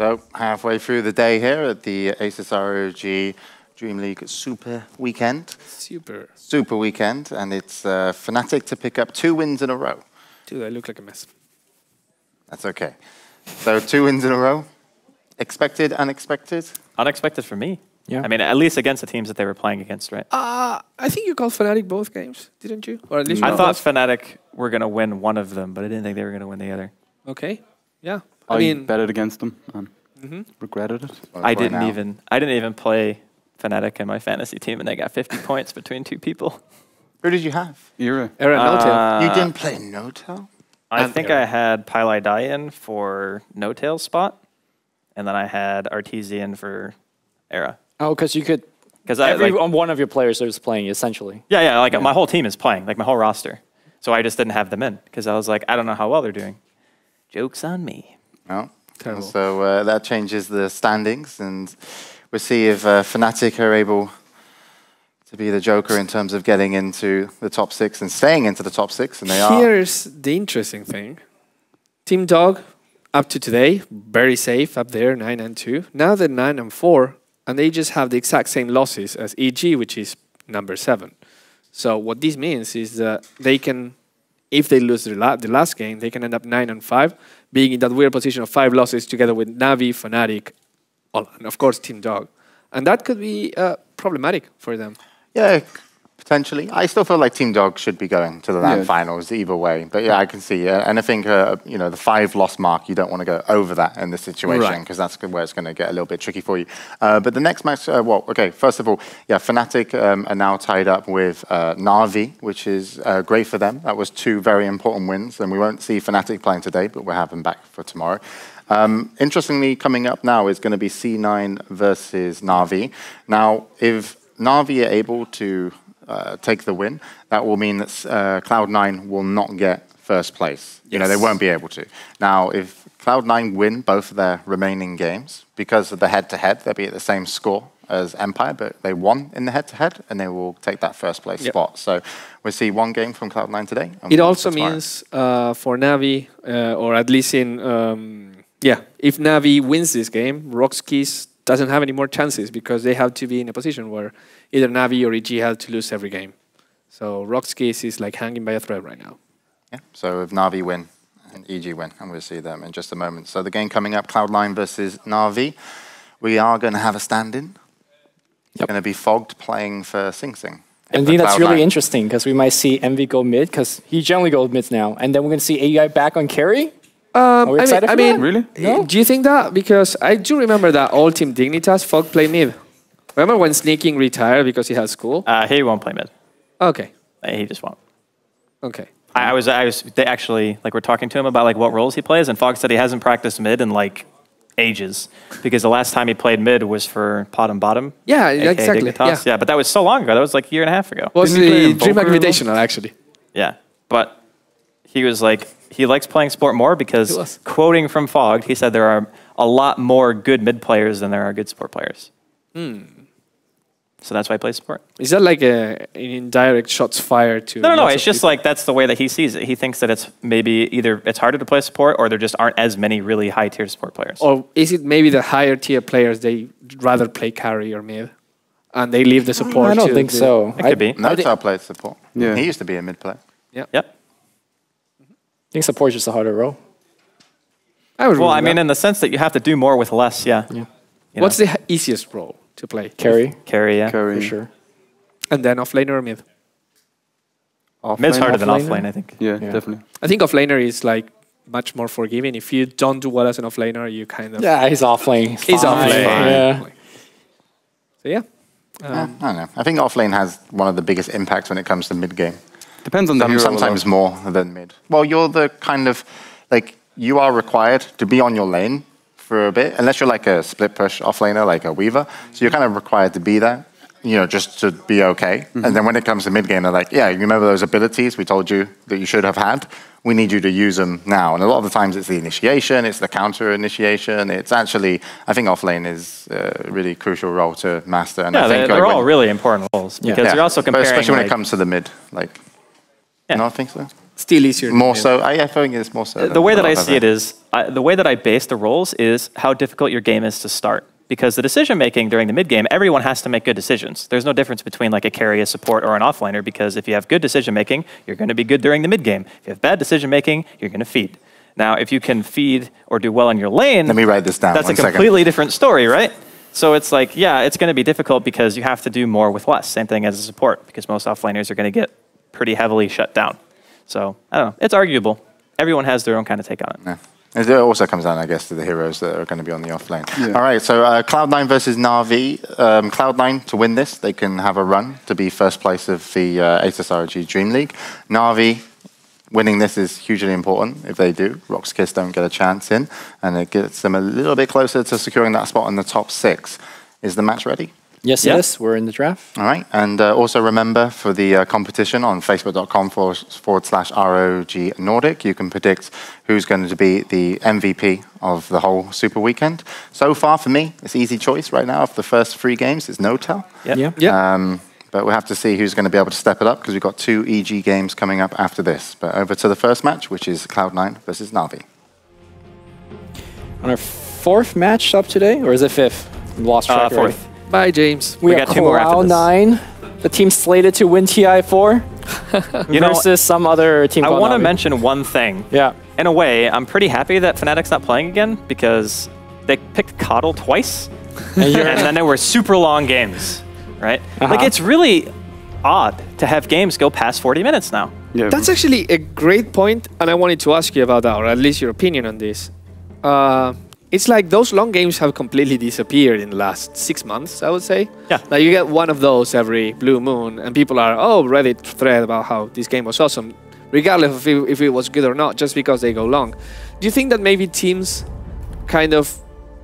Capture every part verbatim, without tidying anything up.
So, halfway through the day here at the Asus R O G Dream League Super Weekend. Super. Super Weekend, and it's uh, Fnatic to pick up two wins in a row. Dude, I look like a mess. That's okay. So, two wins in a row. Expected, unexpected? Unexpected for me. Yeah. I mean, at least against the teams that they were playing against, right? Uh, I think you called Fnatic both games, didn't you? Or at least I one thought of them. Fnatic were going to win one of them, but I didn't think they were going to win the other. Okay. Yeah. I, I I mean, betted against them and mm-hmm. regretted it. Well, I right didn't now. even. I didn't even play Fnatic in my fantasy team, and they got fifty points between two people. Who did you have? Era. Aaron Uh, you didn't play No-Tail? I And think Era. I had Pylai Dian for No Tail spot, and then I had Artesian for Era. Oh, because you could. Because I Every like, one of your players is playing essentially. yeah, yeah, like Yeah. my whole team is playing, like my whole roster. So I just didn't have them in because I was like, I don't know how well they're doing. Joke's on me. No. Terrible. So uh, that changes the standings, and we'll see if uh, Fnatic are able to be the joker in terms of getting into the top six and staying into the top six, and they are. Here's the interesting thing. Team Dog, up to today, very safe up there, nine and two. Now they're nine and four, and they just have the exact same losses as E G, which is number seven. So what this means is that they can, if they lose the, la the last game, they can end up nine and five, being in that weird position of five losses together with Navi, Fnatic, and of course Team Dog, and that could be uh, problematic for them. Yeah, potentially. I still feel like Team Dog should be going to the LAN Yeah. finals either way. But yeah, I can see. Uh, and I think, uh, you know, the five loss mark, you don't want to go over that in this situation Right. because that's where it's going to get a little bit tricky for you. Uh, but the next match, uh, well, okay, first of all, yeah, Fnatic um, are now tied up with uh, Na'Vi, which is uh, great for them. That was two very important wins. And we won't see Fnatic playing today, but we'll have them back for tomorrow. Um, interestingly, coming up now is going to be C nine versus Na'Vi. Now, if Na'Vi are able to uh, take the win, that will mean that uh, Cloud nine will not get first place. You know, they won't be able to. Now, if Cloud nine win both of their remaining games, because of the head-to-head, they'll be at the same score as Empire, but they won in the head-to-head, and they will take that first place Yep. spot. So we'll see one game from Cloud nine today. and It one also for tomorrow. means uh, for Navi, uh, or at least in, um, yeah, if Navi wins this game, Rockskis doesn't have any more chances because they have to be in a position where either Navi or E G have to lose every game. So Rockskis is like hanging by a thread right now. Yeah. So if Na'Vi win and E G win, and we'll see them in just a moment. So the game coming up, Cloud nine versus Na'Vi. We are going to have a stand-in. It's Yep. going to be Fogged playing for Sing Sing. And I think that's really interesting because we might see Envy go mid because he generally goes mid now, and then we're gonna see A I back on carry. Um, Are we I excited mean, for I mean that? Really? No? do you think that? Because I do remember that all Team Dignitas, Fog play mid. Remember when Sneaking retired because he had school? Uh, he won't play mid. Okay, Uh, He just won't. okay. I, I was, I was. They actually, like, we're talking to him about like what roles he plays, and Fogg said he hasn't practiced mid in like ages because the last time he played mid was for Pot and Bottom. Yeah, aka exactly. Dignitas. Yeah. yeah, but that was so long ago. That was like a year and a half ago. Was Didn't he play the in Dream Poker as well? Invitational actually? Yeah, but he was like, he likes playing sport more because, He was. quoting from Fogg, he said there are a lot more good mid players than there are good support players. So that's why he plays support. Is that like a, an indirect shots fired to? No, no, no. lots It's of just people? like that's the way that he sees it. He thinks that it's maybe either it's harder to play support or there just aren't as many really high tier support players. Or is it maybe the higher tier players they rather play carry or mid, and they leave the support? I don't to think the, so. It I could be. No Tail played support. Yeah. He used to be a mid player. Yeah. Yep. think support's just a harder role. I would Well, rule I mean, that. in the sense that you have to do more with less. Yeah. Yeah. You What's know, the h- easiest role to play? Carry, carry? Yeah. Carry. for sure. And then offlaner or mid? Mid's harder than offlaner? offlane, I think. Yeah, Yeah. definitely. I think offlaner is like much more forgiving. If you don't do well as an offlaner, you kind of Yeah, he's off lane. he's Fine. offlane. Yeah. So yeah. Yeah, Um, I don't know. I think offlane has one of the biggest impacts when it comes to mid game. Depends on the Some, hero. sometimes a lot. more than mid. Well, you're the kind of, like, you are required to be on your lane for a bit, unless you're like a split push offlaner, like a Weaver. So you're kind of required to be there, you know, just to be okay. Mm-hmm. And then when it comes to mid game, they're like, yeah, you remember those abilities we told you that you should have had? We need you to use them now. And a lot of the times it's the initiation, it's the counter initiation. It's actually, I think offlane is a really crucial role to master. And Yeah, I they, think they're like all when- really important roles Yeah. because yeah, you're also but comparing. especially when like, it comes to the mid, like, Yeah. no, I think so. still easier. than More mid. so, I, I think it's more so. The than way that a I lot of see it other- is, I, the way that I base the roles is how difficult your game is to start. Because the decision making during the mid game, everyone has to make good decisions. There's no difference between like a carry, a support, or an offlaner. Because if you have good decision making, you're going to be good during the mid game. If you have bad decision making, you're going to feed. Now, if you can feed or do well in your lane, Let me write this down. that's one a second. completely different story, right? So it's like, yeah, it's going to be difficult because you have to do more with less. Same thing as a support, because most offlaners are going to get pretty heavily shut down. So I don't know. It's arguable. Everyone has their own kind of take on it. Yeah. It also comes down, I guess, to the heroes that are going to be on the off lane. Yeah. All right, so uh, Cloud nine versus Na'Vi. Um, Cloud nine, to win this, they can have a run to be first place of the uh, H S R G Dream League. Na'Vi, winning this is hugely important. If they do, Rock's Kiss don't get a chance in, and it gets them a little bit closer to securing that spot in the top six. Is the match ready? Yes, Yeah. yes, we're in the draft. All right, and uh, also remember for the uh, competition on facebook.com forward, forward slash ROG Nordic, you can predict who's going to be the M V P of the whole Super Weekend. So far for me, it's easy choice right now. Of the first three games, it's Notel. Yep. Yeah. Yeah. Um, but we'll have to see who's going to be able to step it up because we've got two E G games coming up after this. But over to the first match, which is Cloud nine versus Na'Vi. On our fourth match up today, or is it fifth? We lost Uh, track already. fourth. Bye, James. We, We have got two more after Cloud this. nine, the team slated to win T I four You know, versus some other team. I called want to Na'Vi. mention one thing. Yeah. In a way, I'm pretty happy that Fnatic's not playing again because they picked Coddle twice, And you're, and then there were super long games, right? Uh-huh. Like, it's really odd to have games go past forty minutes now. Yeah. That's actually a great point, and I wanted to ask you about that, or at least your opinion on this. Uh, it's like those long games have completely disappeared in the last six months, I would say. Yeah. Like you get one of those every blue moon, and people are, oh, Reddit thread about how this game was awesome, regardless of if, if it was good or not, just because they go long. Do you think that maybe teams kind of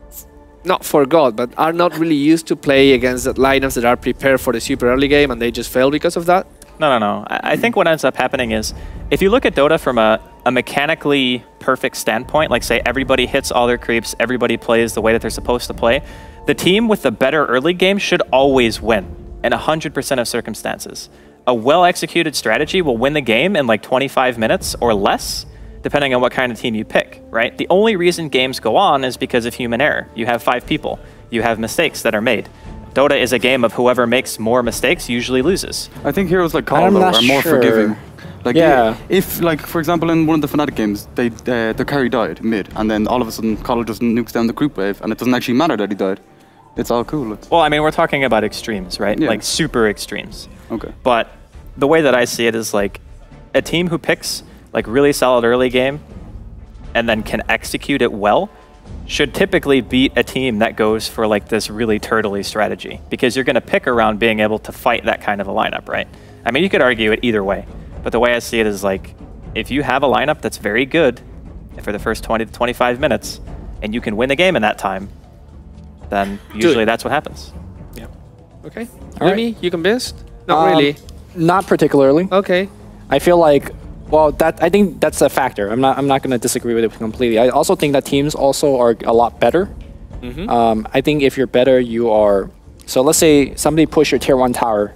not forgot, but are not really used to play against the lineups that are prepared for the super early game, and they just fail because of that? No, no, no. I, I think what ends up happening is if you look at Dota from a, a mechanically perfect standpoint, like say everybody hits all their creeps, everybody plays the way that they're supposed to play, the team with the better early game should always win in one hundred percent of circumstances. A well-executed strategy will win the game in like twenty-five minutes or less, depending on what kind of team you pick, right? The only reason games go on is because of human error. You have five people. You have mistakes that are made. Dota is a game of whoever makes more mistakes usually loses. I think heroes like I'm Carlo not are more sure. forgiving. Like Yeah. if, like for example, in one of the Fnatic games, they uh, their carry died mid, and then all of a sudden Carlo just nukes down the group wave, and it doesn't actually matter that he died. It's all cool. It's, Well, I mean, we're talking about extremes, right? Yeah. Like super extremes. okay. But the way that I see it is like a team who picks like really solid early game and then can execute it well should typically beat a team that goes for like this really turtley strategy, because you're going to pick around being able to fight that kind of a lineup, right? I mean, you could argue it either way, but the way I see it is like if you have a lineup that's very good for the first twenty to twenty-five minutes and you can win the game in that time, then usually that's what happens. Okay. All Lumi, you convinced? Not Um, really. Not particularly. Okay. I feel like, well, that I think that's a factor. I'm not. I'm not going to disagree with it completely. I also think that teams also are a lot better. Mm-hmm. Um, I think if you're better, you are. So let's say somebody push your tier one tower.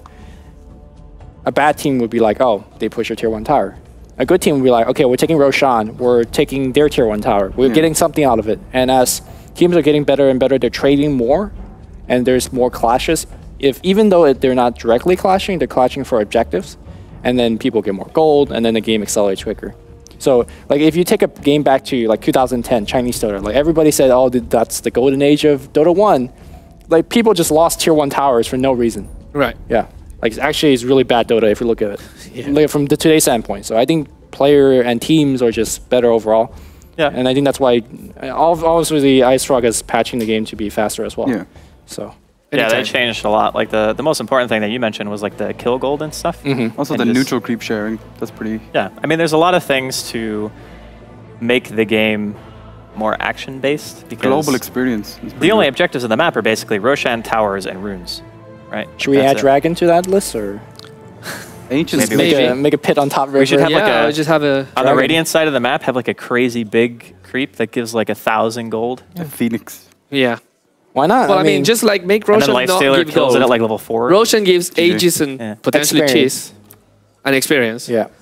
A bad team would be like, oh, they push your tier one tower. A good team would be like, okay, we're taking Roshan, we're taking their tier one tower. We're Yeah. getting something out of it. And as teams are getting better and better, they're trading more, and there's more clashes. If even though it, they're not directly clashing, they're clashing for objectives, and then people get more gold, and then the game accelerates quicker. So, like, if you take a game back to like two thousand ten Chinese Dota, like everybody said, oh, th- that's the golden age of Dota one. Like, people just lost tier one towers for no reason. Right. Yeah, like actually, it's really bad Dota if you look at it, Yeah. like from the today's standpoint. So I think player and teams are just better overall. Yeah. And I think that's why, uh, ob- obviously, iStrug is patching the game to be faster as well. Yeah. So. Yeah, they Anytime. changed a lot. Like the, the most important thing that you mentioned was like the kill gold and stuff. Mhm. Also, And the just- neutral creep sharing. That's pretty. Yeah, I mean, there's a lot of things to make the game more action-based because Global experience. is pretty the only good. objectives of the map are basically Roshan towers and runes, right? Should we That's add it. Dragon to that list, or Ancients. Maybe make Maybe. a make a pit on top river? We should have yeah, like a- I just have a. On the Dragon. Radiant side of the map, have like a crazy big creep that gives like a thousand gold. The Phoenix. Yeah. Why not? Well, I mean, just like make And then Roshan not Lifestealer give kills gold. it at like level four. Roshan gives G G. ages and Yeah. potentially Experience. cheese and experience. yeah.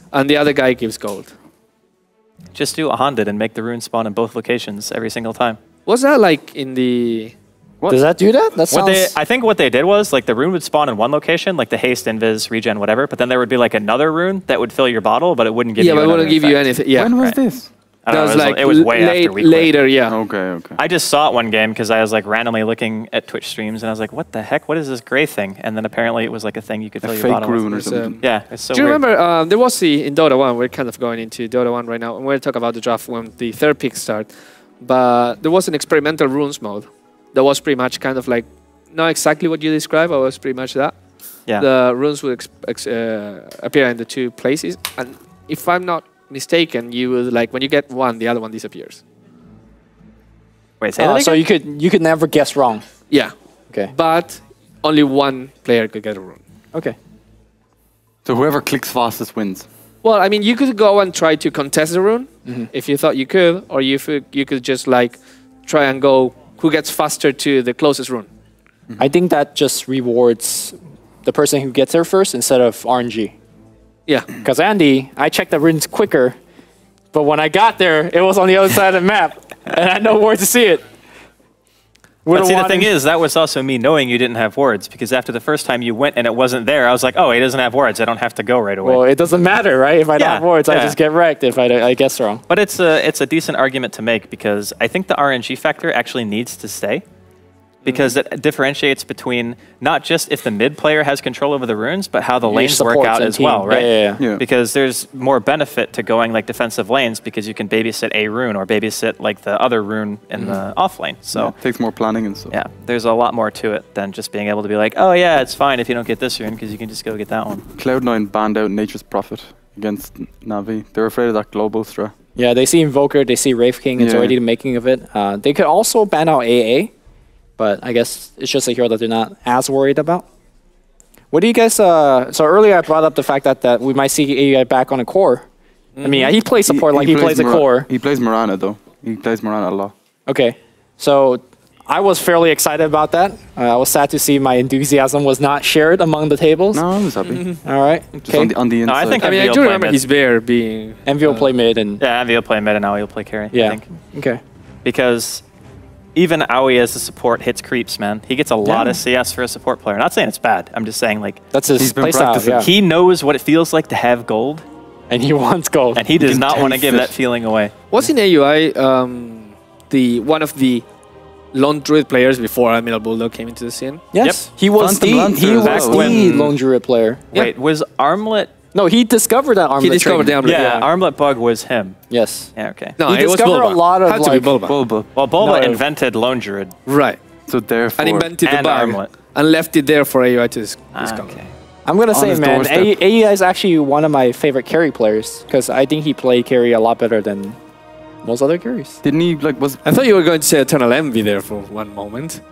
and the other guy gives gold. Just do a Handed and make the rune spawn in both locations every single time. Was that like in the... What? Does that do that? That What sounds... they, I think what they did was, like, the rune would spawn in one location, like the haste, invis, regen, whatever, but then there would be, like, another rune that would fill your bottle, but it wouldn't give yeah, you but it another wouldn't give you effect. anything. Yeah. When was right. this? I That don't was know, it like was, it was way late, after we quit. later, yeah. Okay, okay. I just saw it one game because I was, like, randomly looking at Twitch streams, and I was like, what the heck? What is this gray thing? And then apparently it was, like, a thing you could fill A your fake bottle with. rune or It's, um, something. Yeah, it's so Do you weird. remember, um, there was the, in Dota one, we're kind of going into Dota one right now, and we're talking about the draft when the third pick start, but there was an experimental runes mode that was pretty much kind of like, not exactly what you described, but it was pretty much that. Yeah. The runes would ex ex uh, appear in the two places, and if I'm not mistaken, you would, like, when you get one, the other one disappears. Wait, say Uh, that so again? you could you could never guess wrong. Yeah, Okay. but only one player could get a rune. Okay. So whoever clicks fastest wins. Well, I mean, you could go and try to contest the rune if you thought you could, or you f you could just like try and go who gets faster to the closest rune. I think that just rewards the person who gets there first instead of R N G. Yeah, Because Andy, I checked the runes quicker, but when I got there, it was on the other side of the map, and I know where to see it. But see, the wanted- thing is, that was also me knowing you didn't have wards, because after the first time you went and it wasn't there, I was like, oh, he doesn't have wards. I don't have to go right away. Well, it doesn't matter, right? If I don't Yeah, have wards, I yeah. just get wrecked if I, I guess wrong. But it's a, it's a decent argument to make, because I think the R N G factor actually needs to stay, because it differentiates between not just if the mid player has control over the runes, but how the Your lanes work supports out and as team. well, right? Yeah, yeah, yeah. Yeah. Because there's more benefit to going like defensive lanes, because you can babysit a rune or babysit like the other rune in the off lane. So Yeah, it takes more planning and stuff. yeah, there's a lot more to it than just being able to be like, oh yeah, it's fine if you don't get this rune, because you can just go get that one. Cloud nine banned out Nature's Prophet against Navi. They're afraid of that global strat. Yeah, they see Invoker, they see Wraith King, it's Yeah. already the making of it. Uh, they could also ban out A A, but I guess it's just a hero that they're not as worried about. What do you guys, uh, so earlier I brought up the fact that, that we might see A I back on a core. I mean, he plays support like he, plays a Mora- core. He plays Morana though. He plays Morana a lot. Okay, so I was fairly excited about that. Uh, I was sad to see my enthusiasm was not shared among the tables. No, I was happy. All right, Just on the, okay. on the No, inside. I think I mean, I Envy will do play remember mid. his bear being. Envy will play mid and Yeah, Envy will play mid and Aoi will play carry, yeah. I think. Okay. Because even Aoi as a support hits creeps, man. He gets a lot Yeah. of C S for a support player. Not saying it's bad. I'm just saying, like, That's his He's been playstyle, practicing. yeah. he knows what it feels like to have gold, and he wants gold. and he does can not want to taste give it. that feeling away. Was in A U I um, the one of the lone druid players before Admiral Bulldog came into the scene? Yes, he was Phantom the Lancer he as was well. the When- lone druid player. Yeah. Wait, was Armlet... No, he discovered that armlet. He discovered the trait. Armlet. Yeah, Yeah. Armlet bug was him. Yes. Yeah, okay. No, He it was discovered Bulba. a lot of, Had to like, be Bulba. Bulba. Well, Bulba No. invented Lone Druid. Right. So therefore, And invented the And bug Armlet. and left it there for A U I to dis Ah, discover. okay. I'm gonna On say, his man, doorstep. A E I is actually one of my favorite carry players because I think he played carry a lot better than most other carries. didn't he like was? I thought you were going to say Eternal Envy there for one moment.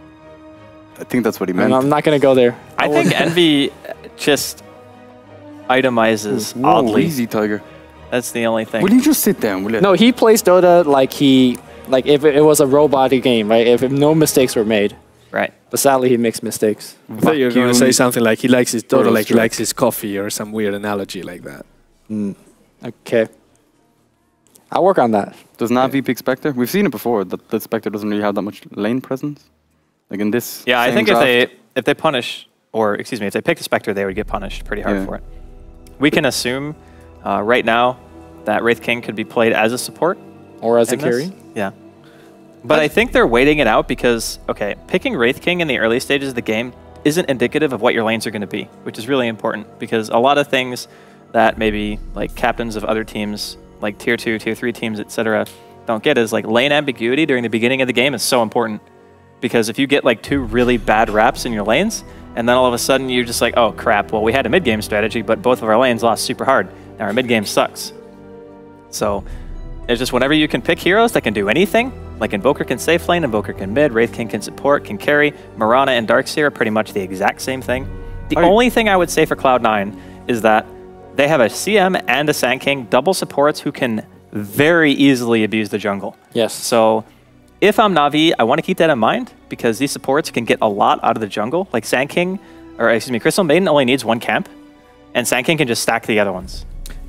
I think that's what he And meant. I'm not gonna go there. I think Envy just itemizes Whoa, oddly. easy, Tiger. That's the only thing. Will you just sit down? Will you? No, he plays Dota like he like if it was a robotic game, right? If, if no mistakes were made. Right. But sadly, he makes mistakes. I thought you were going to say Vacuum something like he likes his Dota Burrow like he strike. likes his coffee or some weird analogy like that. Mm. Okay. I'll work on that. Does Navi pick Spectre? We've seen it before. That, that Spectre doesn't really have that much lane presence. Like in this. Yeah, I same think draft. if they if they punish, or excuse me, if they pick the Spectre, they would get punished pretty hard Yeah. for it. We can assume uh, right now that Wraith King could be played as a support. Or as a in this. carry. Yeah. But I think they're waiting it out because, okay, picking Wraith King in the early stages of the game isn't indicative of what your lanes are going to be, which is really important because a lot of things that maybe like captains of other teams, like tier two, tier three teams, et cetera, don't get is like lane ambiguity during the beginning of the game is so important because if you get like two really bad wraps in your lanes and then all of a sudden you're just like, oh crap, well we had a mid game strategy, but both of our lanes lost super hard. Now our mid game sucks. So it's just whenever you can pick heroes that can do anything, like Invoker can safe lane, Invoker can mid, Wraith King can support, can carry, Mirana and Darkseer are pretty much the exact same thing. The Are you- only thing I would say for Cloud nine is that they have a C M and a Sand King, double supports who can very easily abuse the jungle. Yes. So if I'm Na'Vi, I want to keep that in mind because these supports can get a lot out of the jungle. Like Sand King, or excuse me, Crystal Maiden only needs one camp, and Sand King can just stack the other ones.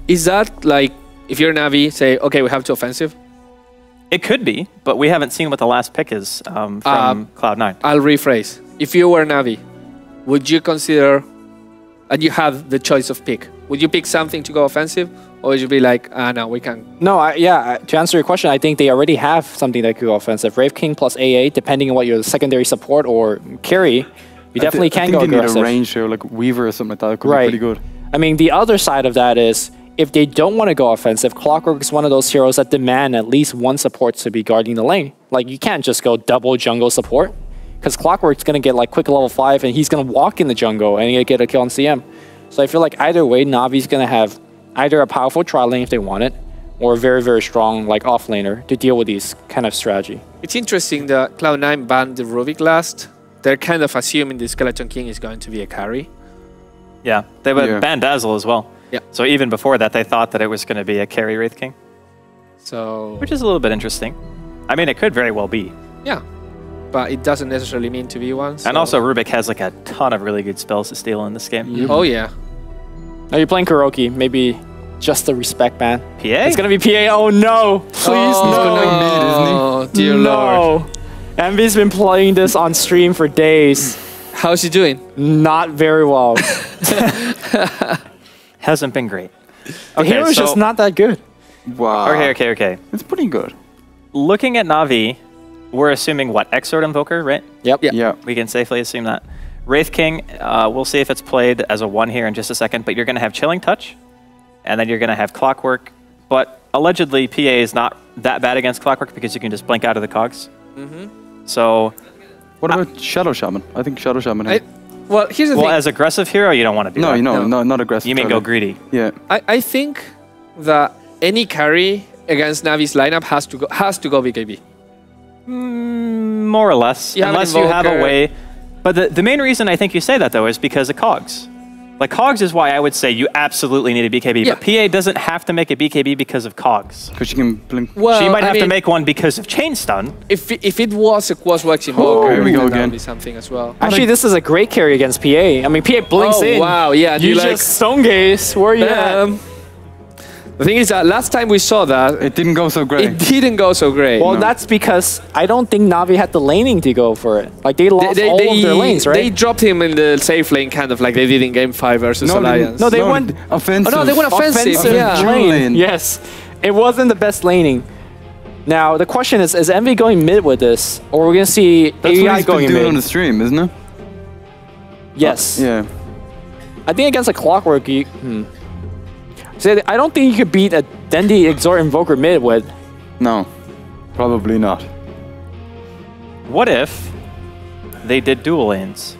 Is that like, if you're Navi, say, okay, we have to offensive? It could be, but we haven't seen what the last pick is um, from Um, Cloud nine. I'll rephrase. If you were Navi, would you consider, and you have the choice of pick, would you pick something to go offensive? Or would you be like, ah, no, we can? No, I, yeah, to answer your question, I think they already have something that could go offensive. Wraith King plus A A, depending on what your secondary support or carry, you definitely I th can I think go they aggressive. need a range here, like Weaver or something like that. It could Right. be pretty good. I mean, the other side of that is, if they don't want to go offensive, Clockwork is one of those heroes that demand at least one support to be guarding the lane. Like, you can't just go double jungle support, because Clockwork's going to get like quick level five, and he's going to walk in the jungle and he'll get a kill on C M. So I feel like either way, Navi's going to have either a powerful tri lane if they want it, or a very, very strong like off laner to deal with these kind of strategy. It's interesting that Cloud nine banned the Rubik last. They're kind of assuming the Skeleton King is going to be a carry. Yeah, they would Yeah. ban Dazzle as well. Yeah. So even before that, they thought that it was going to be a carry Wraith King, So, which is a little bit interesting. I mean, it could very well be. yeah. But it doesn't necessarily mean to be one. And so- also, Rubik has like a ton of really good spells to steal in this game. Oh, yeah. Now you're playing Kuroki, maybe just the respect ban. P A? It's going to be P A. Oh no, please oh, no. mid, isn't he? Oh, dear Lord. No. Envy's been playing this on stream for days. How's he doing? Not very well. Hasn't been great. The hero's so- just not that good. Wow. Okay, okay, okay. It's pretty good. Looking at Na'Vi, we're assuming what? Exort Invoker, right? Yep. Yeah. Yeah. We can safely assume that. Wraith King, uh, we'll see if it's played as a one here in just a second, but you're going to have Chilling Touch, and then you're going to have Clockwork. But allegedly, P A is not that bad against Clockwork because you can just blink out of the cogs. Mm-hmm. So, What about Shadow Shaman? I think Shadow Shaman. I, well, here's the well, thing. as aggressive hero, you don't want to do no, that. you know, No. no, not aggressive. You mean go target. greedy. Yeah. I, I think that any carry against Navi's lineup has to go has to go B K B. Mm, more or less, You have an unless you have a Invoker. way. But the, the main reason I think you say that, though, is because of cogs. Like, cogs is why I would say you absolutely need a B K B, Yeah. but P A doesn't have to make a B K B because of cogs. Because you can blink. Well, she might I have mean, to make one because of Chain Stun. If it, if it was a Quaswax Invoker, here we go then that again. would be something as well. Actually, this is a great carry against P A. I mean, P A blinks Oh, in. wow, yeah, and You you just like- stone gaze. Where are you at? Um, the thing is that last time we saw that, It didn't go so great. it didn't go so great. Well, No. that's because I don't think Na'Vi had the laning to go for it. Like, they lost all of their lanes, right? They dropped him in the safe lane, kind of like they did in Game Five versus No, they didn't. Alliance. No, they went- offensive. Oh, no, they went offensive, yeah. Jungle lane. Yes. It wasn't the best laning. Now, the question is, is Envy going mid with this? Or we're going to see That's A what I he's been going doing on the mid? stream, isn't it? Yes. Yeah. I think against a Clockwork, you... Hmm. See, I don't think you could beat a Dendi Exort Invoker mid with... No. Probably not. What if they did dual lanes?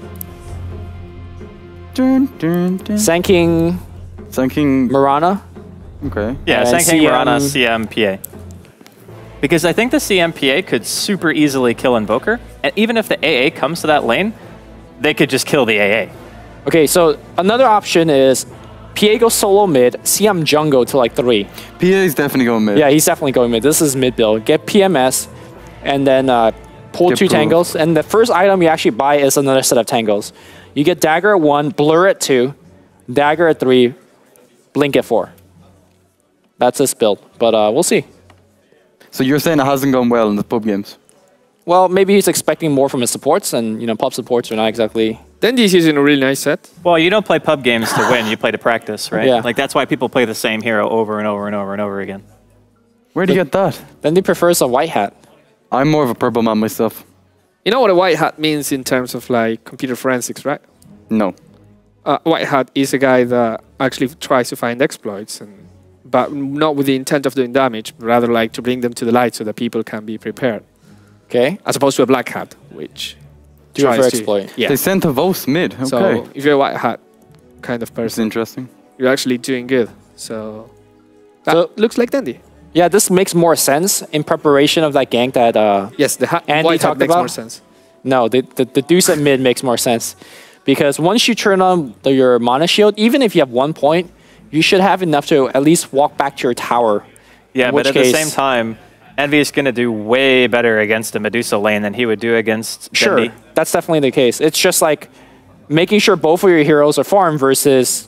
Dun, dun, dun. Sanking Thinking. Murana. Okay. Yeah, Uh, Sang King, C M Mirana, C M, P A. Because I think the C M P A could super easily kill Invoker, and even if the A A comes to that lane, they could just kill the A A. Okay, so another option is P A goes solo mid, C M jungle to like three. P A is definitely going mid. Yeah, he's definitely going mid. This is mid build. Get P M S, and then uh, pull Get two proof. tangles. And the first item you actually buy is another set of tangles. You get dagger at one, blur at two, dagger at three, blink at four. That's this build, but uh, we'll see. So you're saying it hasn't gone well in the pub games? Well, maybe he's expecting more from his supports, and you know, pub supports are not exactly. Dendi's using a really nice set. Well, you don't play pub games to win, you play to practice, right? Yeah. Like, that's why people play the same hero over and over and over and over again. Where do you get that? Then he prefers a white hat. I'm more of a purple man myself. You know what a white hat means in terms of like computer forensics, right? No. Uh, white hat is a guy that actually tries to find exploits, and but not with the intent of doing damage, but rather like to bring them to the light so that people can be prepared, Okay. as opposed to a black hat, which Do it tries for to- exploit. Yeah. They sent a Vos mid. Okay. So if you're a white hat kind of That's person, interesting. you're actually doing good. So that So- looks like Dendi. Yeah, this makes more sense in preparation of that gank that. Uh, Yes, the ha- Andy white hat talked makes about? more sense. No, the, the, the deuce at mid makes more sense. Because once you turn on the, your mana shield, even if you have one point, you should have enough to at least walk back to your tower. Yeah, In but which at case- the same time, Envy is going to do way better against a Medusa lane than he would do against Sure, Dendi. that's definitely the case. It's just like making sure both of your heroes are farmed versus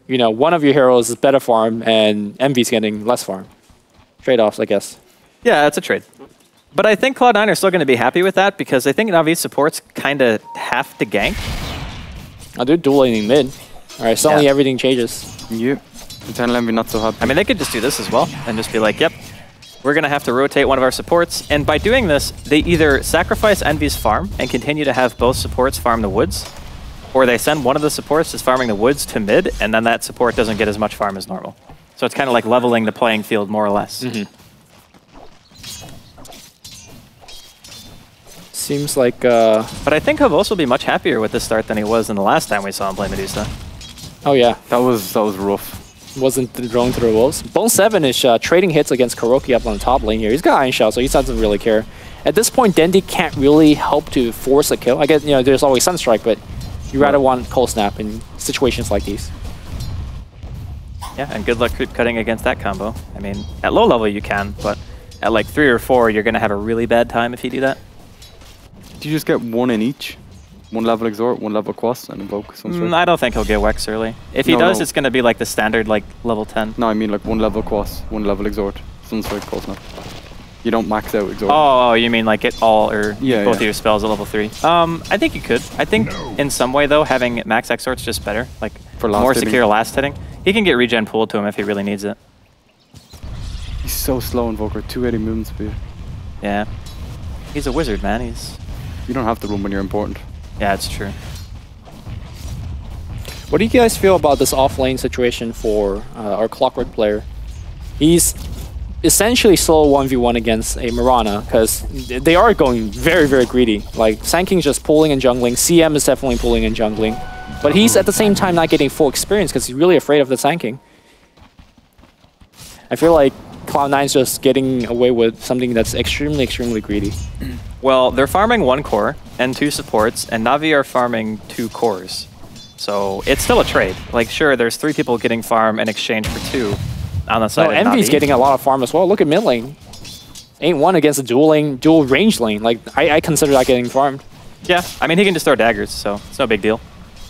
you know, one of your heroes is better farm and Envy's getting less farm. Trade-offs, I guess. Yeah, that's a trade. But I think Cloud nine are still going to be happy with that because I think Navi's supports kind of have to gank. Oh, they're dueling mid. All right, suddenly Yeah. everything changes. Yep. Eternal Envy not so happy. I mean, they could just do this as well and just be like, yep, we're going to have to rotate one of our supports. And by doing this, they either sacrifice Envy's farm and continue to have both supports farm the woods, or they send one of the supports that's farming the woods to mid, and then that support doesn't get as much farm as normal. So it's kind of like leveling the playing field more or less. Mm-hmm. Seems like... Uh... But I think Havos will be much happier with this start than he was in the last time we saw him play Medusa. Oh, yeah. That was that was rough. Wasn't drone through the wolves. Bone seven is uh, trading hits against Kuroki up on the top lane here. He's got Iron Shell, so he doesn't really care. At this point, Dendi can't really help to force a kill. I guess, you know, there's always Sunstrike, but you rather want Cold Snap in situations like these. Yeah, and good luck creep cutting against that combo. I mean, at low level you can, but at like three or four, you're going to have a really bad time if you do that. Do you just get one in each? One level Exort, one level Quas, and Invoke Sunstrike? Mm, I don't think he'll get Wex early. If he No, does, no. it's going to be like the standard like level ten. No, I mean like one level Quas, one level Exort, Sunstrike, Cold Snap. You don't max out Exort. Oh, oh, you mean like get all or Yeah, both yeah. of your spells at level three? Um, I think you could. I think in some way though, having max Exort's just better. Like For last more hitting. secure last hitting. He can get regen pooled to him if he really needs it. He's so slow, Invoker, two eighty movement speed. Yeah. He's a wizard, man. He's You don't have to run when you're important. yeah, it's true. What do you guys feel about this off-lane situation for uh, our Clockwork player? He's essentially solo one v one against a Mirana, because they are going very, very greedy. Like, Sanking's just pulling and jungling, C M is definitely pulling and jungling, but he's at the same time not getting full experience because he's really afraid of the Sanking. I feel like Cloud nine's just getting away with something that's extremely, extremely greedy. Well, they're farming one core and two supports, and Na'Vi are farming two cores. So it's still a trade. Like, sure, there's three people getting farm in exchange for two on the side No, of Envy's Na'Vi. getting a lot of farm as well. Look at mid lane. Ain't one against a dual lane, dual range lane. Like, I, I consider that getting farmed. Yeah, I mean, he can just throw daggers, so it's no big deal.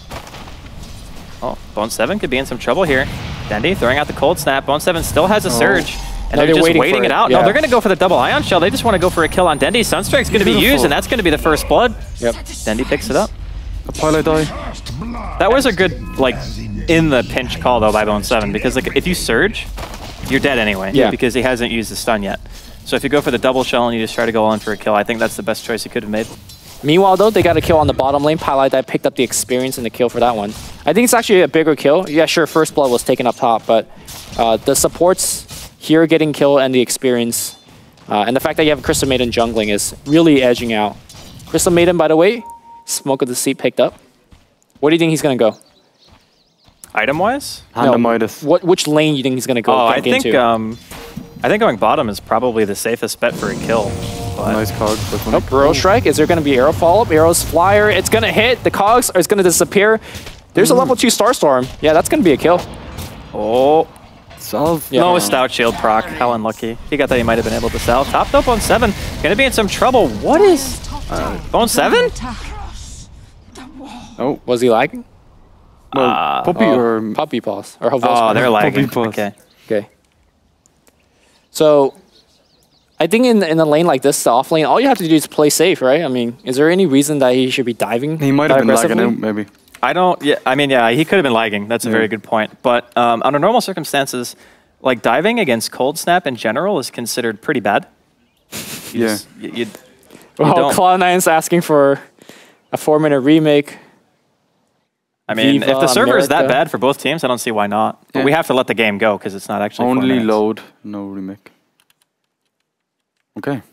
Oh, Bone seven could be in some trouble here. Dendi throwing out the cold snap. Bone seven still has a surge. And No, they're, they're just waiting waiting for it it, out. yeah. No, they're going to go for the double ion shell. They just want to go for a kill on Dendi. Sunstrike's going to be used, Beautiful. and that's going to be the first blood. Yep. Dendi picks it up. A pilot die. That was a good, like, in the pinch call, though, by Bone seven, because like if you surge, you're dead anyway, Yeah. because he hasn't used the stun yet. So if you go for the double shell and you just try to go on for a kill, I think that's the best choice he could have made. Meanwhile, though, they got a kill on the bottom lane. Pilot that picked up the experience and the kill for that one. I think it's actually a bigger kill. Yeah, sure, first blood was taken up top, but uh, the supports here getting killed and the experience, uh, and the fact that you have Crystal Maiden jungling is really edging out. Crystal Maiden, by the way, Smoke of the Sea picked up. Where do you think he's going to go? Item-wise? Hand of Midas. What, which lane do you think he's going to go Oh, I gank think into? um, I think going bottom is probably the safest bet for a kill. But Nice card. But Oh, Burrow Strike. Is there going to be arrow follow-up? Arrow's flyer. It's going to hit. The cogs are going to disappear. There's a level two Starstorm. Yeah, that's going to be a kill. oh, Solve. Yeah. no Stout Shield proc. How unlucky. He got that he might have been able to sell. Top up on seven. Gonna be in some trouble. What is uh, Bone seven? Oh, Was he lagging? well, Uh, Puppy Oh, or... Puppy Paws. Or Oh, they're lagging. Puppy paws. Okay. Okay. So, I think in, in a lane like this, the off lane, all you have to do is play safe, right? I mean, is there any reason that he should be diving He might that have been lagging aggressively? out, maybe. I don't. Yeah, I mean, yeah, he could have been lagging. That's a Yeah. very good point. But um, under normal circumstances, like diving against cold snap in general is considered pretty bad. You Yeah. just- you, you, you Well, don't- Cloud nine's asking for a four-minute remake. I mean, Viva if the server is that America. bad for both teams, I don't see why not. But Yeah. we have to let the game go because it's not actually four Only minutes. load, no remake. Okay.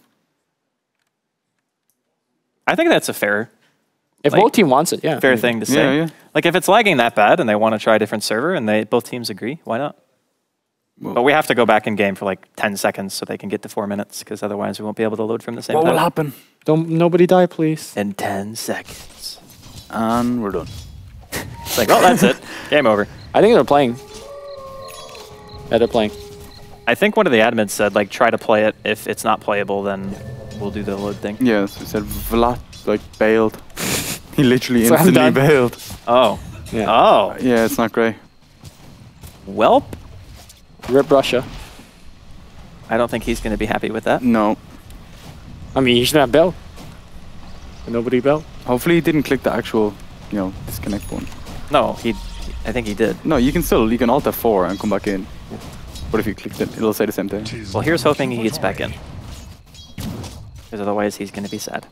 I think that's a fair, If Like, both team wants it, yeah. fair thing to say. Yeah, yeah. Like if it's lagging that bad and they want to try a different server and they both teams agree, why not? Well- But we have to go back in game for like ten seconds so they can get to four minutes because otherwise we won't be able to load from the same What time. will happen? Don't nobody die, please. In ten seconds. And we're done. It's like, well, that's it. Game over. I think they're playing. Yeah, they're playing. I think one of the admins said, like, try to play it. If it's not playable, then we'll do the load thing. Yeah, so we said Vlad, like, bailed. He literally So I'm instantly done. bailed. Oh. Yeah. Oh. Yeah, it's not great. Welp. Rip Russia. I don't think he's going to be happy with that. No. I mean, he should have built. Nobody built. Hopefully he didn't click the actual, you know, disconnect button. No, he. I think he did. No, you can still, you can alt F four and come back in. But if you clicked it, it'll say the same thing. Well, here's hoping he gets back in. Because otherwise he's going to be sad.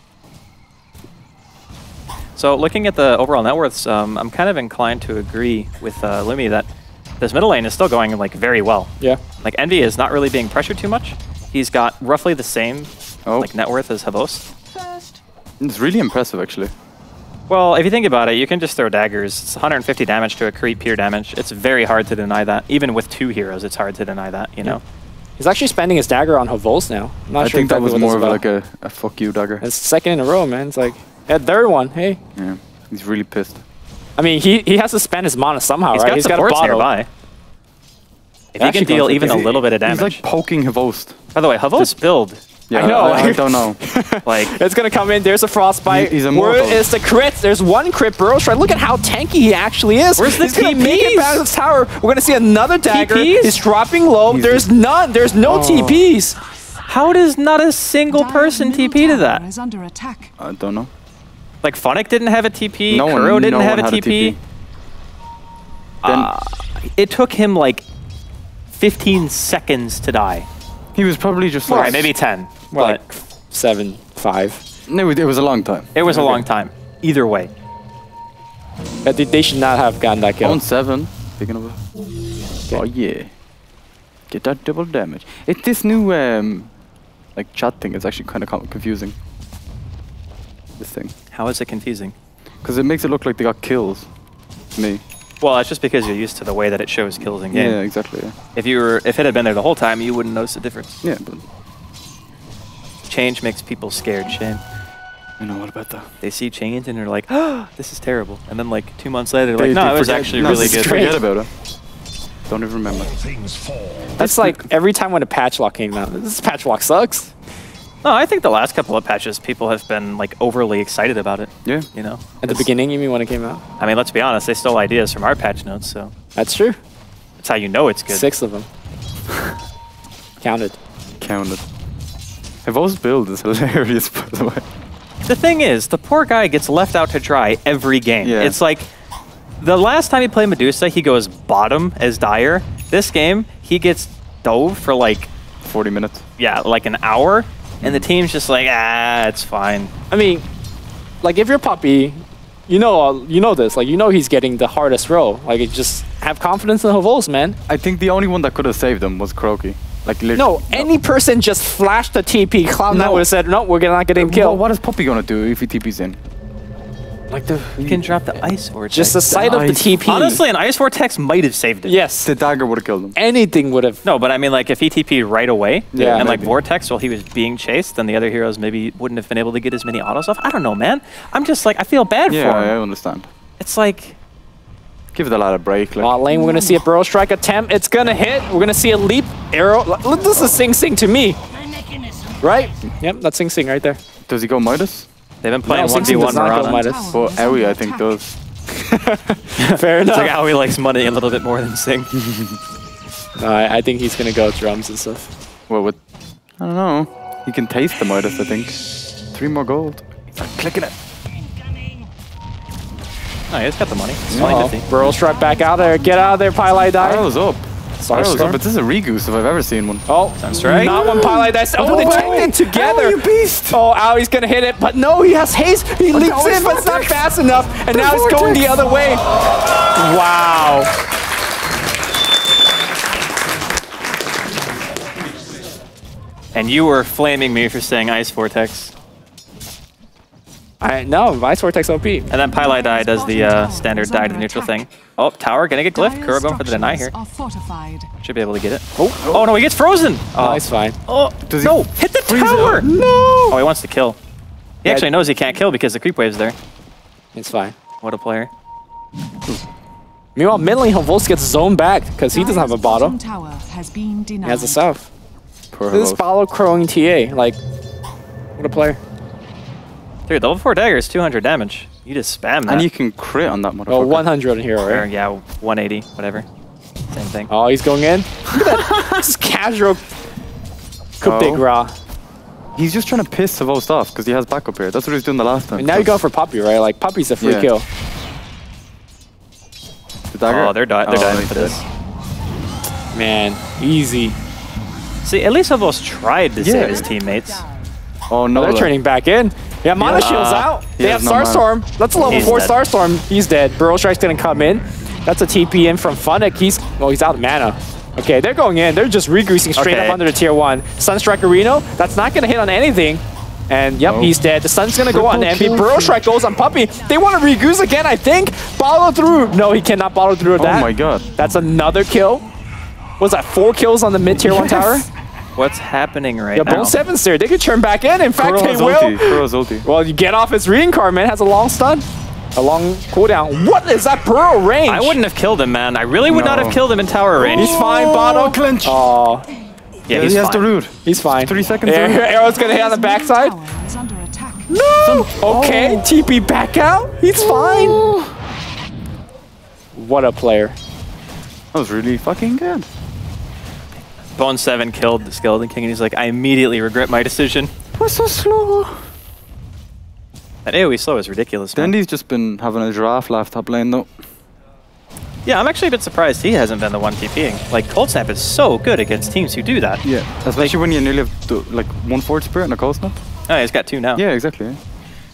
So looking at the overall net worths, um, I'm kind of inclined to agree with uh, Lumi that this middle lane is still going like very well. Yeah. Like Envy is not really being pressured too much. He's got roughly the same Oh. like net worth as Havos. It's really impressive, actually. Well, if you think about it, you can just throw daggers. It's one hundred fifty damage to a creep pure damage. It's very hard to deny that. Even with two heroes, it's hard to deny that, you know? He's actually spending his dagger on Havos now. I'm not I sure think that exactly was what more it's of about. like a, a fuck you dagger. It's second in a row, man. It's like, yeah, third one. Hey. Yeah, he's really pissed. I mean, he he has to spend his mana somehow, He's right? got He's got a supports bottle. nearby. If he Actually can deal going for even a fifty. little bit of damage. He's like poking Havost. By the way, Havos build. Yeah, I know. I, I don't know. Like, It's gonna come in. There's a frostbite. He- he's Where immortal. is the crit? There's one crit burrow strike. Look at how tanky he actually is. Where's the He's gonna make it T Ps? back to the tower. We're gonna see another dagger. T Ps? He's dropping low. He's There's the- none. There's no Oh. T Ps. how does not a single person T P to that? Is under attack. I don't know. Like, Phonic didn't have a T P, No one- Kuro didn't no have one a had a T P. T P. Then Uh, it took him like fifteen seconds to die. he was probably just All like... right, maybe ten. Well, But like seven, five. No, it it was a long time. it was a Okay. long time. Either way. But they, they should not have gotten that kill. On seven. Speaking of it. Oh yeah. Get that double damage. It this new um like chat thing is actually kind of confusing. This thing, How is it confusing? because it makes it look like they got kills. To me. Well, that's just because you're used to the way that it shows kills in game. Yeah, exactly. Yeah. If you were, if it had been there the whole time, you wouldn't notice the difference. Yeah, but Change makes people scared, Shane. you know what about that? They see change and they're like, oh, this is terrible. And then like two months later, they're They- like, no, they it was forget- actually no, really just good. Forget about it. Don't even remember. That's like every time when a patch lock came out. This patch lock sucks. No, I think the last couple of patches, people have been like overly excited about it. Yeah. You know, At the It's- beginning, you mean when it came out? I mean, let's be honest, they stole ideas from our patch notes, so That's true. that's how you know it's good. Six of them. Counted. Counted. Havo's build is hilarious, by the way. The thing is, the poor guy gets left out to dry every game. Yeah. It's like the last time he played Medusa, he goes bottom as Dire. This game, he gets dove for like, Forty minutes. yeah, like an hour, and the team's just like, ah, it's fine. I mean, like if you're Puppy, you know, uh, you know this. Like you know he's getting the hardest row. Like you just have confidence in Havos, man. I think the only one that could have saved them was Croaky. Like literally. No, any person just flashed a T P. Cloud Knight No. would have said, no, we're not getting Well, killed. what is Puppy gonna do if he T Ps in? Like the You can drop the ice vortex. Just the sight of the Ice- T P. Honestly, an ice vortex might have saved it. yes. the dagger would have killed him. Anything would have. No, but I mean, like, if he T P'd right away, Yeah, and like maybe. Vortex while he was being chased, then the other heroes maybe wouldn't have been able to get as many autos off. I don't know, man. I'm just like, I feel bad Yeah, for him. I understand. It's like, Give the lad a break. Like. Bot lane, we're gonna see a burrow strike attempt. It's gonna hit. We're gonna see a leap arrow. Look, this is Sing Sing to me. Right? Yep, that's Sing Sing right there. Does he go Midas? they've been playing No, one v Sing Sing one does not go Mirana. Midas. Well, Aoi, I think, does. Fair It's enough. like how he likes money a little bit more than Sing. No, I, I think he's gonna go drums and stuff. Well, with. I don't know. He can taste the Midas, I think. Three more gold. He's like clicking it. No, he's got the money. It's Uh-oh. twenty fifty. Burrow strike back out there. Get out of there, Pylai die. Arrow's up. Sorry, Arrow's Storm. up, but this is a Regoose if I've ever seen one. Oh, Sounds right. Not one Pylai dice. Oh, they checked it together. Owie, you beast. Oh, Owie's gonna hit it, but no, he has haste. He leaps Owie's in, but it's not vortex. fast enough. And now it's going the other way. Wow. And you were flaming me for saying Ice Vortex. I no, Vice Vortex O P. And then Pylai Die does the uh, standard die to the neutral thing. Oh, tower gonna get glyphed. Kuro going for the deny here. Are fortified. Should be able to get it. Oh, oh no, he gets frozen. Oh, Oh, it's fine. oh Does he no, hit the freeze it tower. up? No. Oh, he wants to kill. He Yeah. actually knows he can't kill because the creep wave's there. It's fine. What a player. Meanwhile, mid lane Havos gets zoned back because he doesn't have a Dire's bottom. bottom tower has been He denied. has a south. Poor This is Havos. follow crowing T A. Like, what a player. Dude, level four dagger is two hundred damage. You just spam that. And you can crit on that motherfucker. Oh, one hundred on hero, Or, right? yeah, one eighty, whatever. Same thing. Oh, he's going in. Look at that. Just casual coup de Oh. grace. He's just trying to piss Savost off because he has backup here. That's what he was doing the last time. And now you go for Puppey, right? Like, Puppey's a free Yeah. kill. The dagger. Oh, they're, di they're Oh, dying he's for dead. this. Man, easy. See, at least Savos tried to Yeah. save his teammates. Oh no. Oh, they're like- turning back in. Yeah, Mana Yeah. Shield's Uh, out. he They have has no mana. Starstorm. That's a level He's four dead. Starstorm. He's dead. Burrow Strike's gonna come in. That's a T P in from Funnick. He's, well, he's out of mana. Okay, they're going in. They're just re-greasing straight Okay. up under the tier one. Sunstrike Reno, that's not gonna hit on anything. And yep, Oh. he's dead. The Sun's gonna go on Triple M V. kill Burrow for- Strike goes on Puppey. They want to re-goose again, I think. Follow through. No, he cannot follow through with Oh that. my god. That's another kill. Was that four kills on the mid tier one Yes. tower? What's happening right Yeah, now? Bone Seven's there. They could turn back in. In fact, they Kuro's will. ulti. Kuro's ulti. Well, you get off his reincarn, man. Has a long stun. A long cooldown. What is that Burrow range? I wouldn't have killed him, man. I really would not No. have killed him in tower range. He's fine, Bono. clinch. Oh, yeah, he's he has fine. the root. he's fine. Three seconds Air- in. Arrow's gonna hit on the backside. Tower is under attack. No. Okay, T P back out. He's fine. What a player. That was really fucking good. Bone seven killed the Skeleton King, and he's like, I immediately regret my decision. What's so slow? That AoE slow is ridiculous, man. Dendy's just been having a giraffe laugh top lane though. Yeah, I'm actually a bit surprised he hasn't been the one TPing. Like, Cold Snap is so good against teams who do that. Yeah. Especially when you nearly have to, like one forward spirit and a cold snap. Oh, he's got two now. Yeah, exactly. Yeah.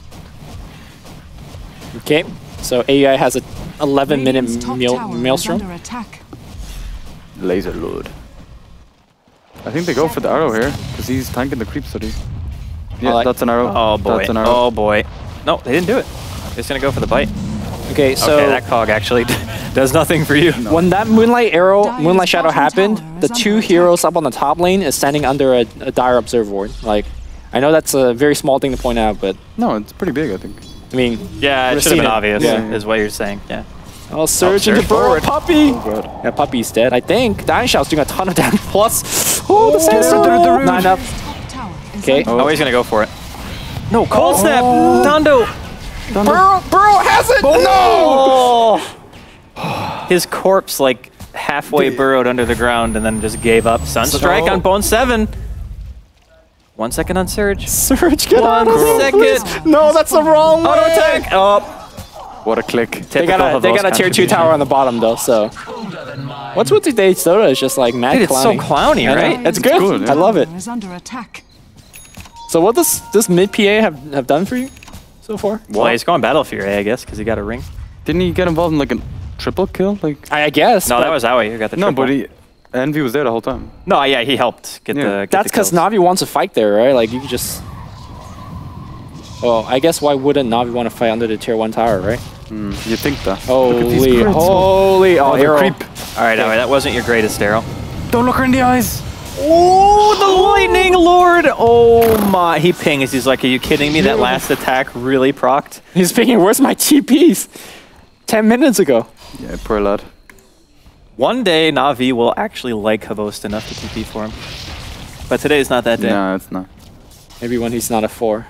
Okay, so A I has a eleven minute Radiant's top mael tower is maelstrom. under attack. Laser load. I think they go for the arrow here because he's tanking the creep study. Yeah, like- that's an arrow. Oh, boy. That's an arrow. Oh, boy. No, they didn't do it. They're just going to go for the bite. Okay, so okay, that cog actually does nothing for you. when that Moonlight Arrow, Dire's Moonlight Shadow bottom happened, tower the is two under heroes up on the top lane is standing under a, a Dire Observer Ward. Like, I know that's a very small thing to point out, but No, it's pretty big, I think. I mean, Yeah, it We've should have seen been it. obvious, Yeah. is what you're saying. Yeah. I'll surge surge into Burrow forward. Puppey. Oh god. Yeah, Puppey's dead, I think. Dying Shout's doing a ton of damage. Plus, oh, the get sandstorm. under the roof. Not enough. Top tower is Okay. under Oh, he's going to go for it. No, Cold Snap! Dondo! Burrow, Burrow has it. No. His corpse, like, halfway burrowed under the ground and then just gave up. Sunstrike So- on Bone seven. One second on Surge. Surge, get One out of it, second. please. No, that's the wrong way. Auto attack! Oh, What a click. They typical got a, they Havos got a tier two contribution. tower on the bottom though, so. What's with today's soda is just like mad Dude, it's so clowny. clowny, I know. right? It's good. good, yeah. I love it. Tower is under attack. So what does this mid P A have, have done for you so far? Well, he's going Battle Fury, I guess, because he got a ring. Didn't he get involved in like a triple kill? Like I, I guess. No, but that was Aoi who got the no, triple. but he Envy was there the whole time. No, yeah, he helped get Yeah. the. Get That's the because kills. Navi wants to fight there, right? Like you could just. Oh, I guess why wouldn't Navi want to fight under the tier one tower, right? Mm, you think that? Look at these Holy, crits. holy! Oh, Oh, the arrow. creep. All right, Aoi, that wasn't your greatest arrow. Don't look her in the eyes. Oh, the Lightning Lord! Oh my! He pings. He's like, "Are you kidding me? That last attack really procced." He's thinking, "Where's my T Ps?" Ten minutes ago. Yeah, poor lad. One day, Navi will actually like Havost enough to T P for him, but today is not that day. No, it's not. Maybe when he's not a four.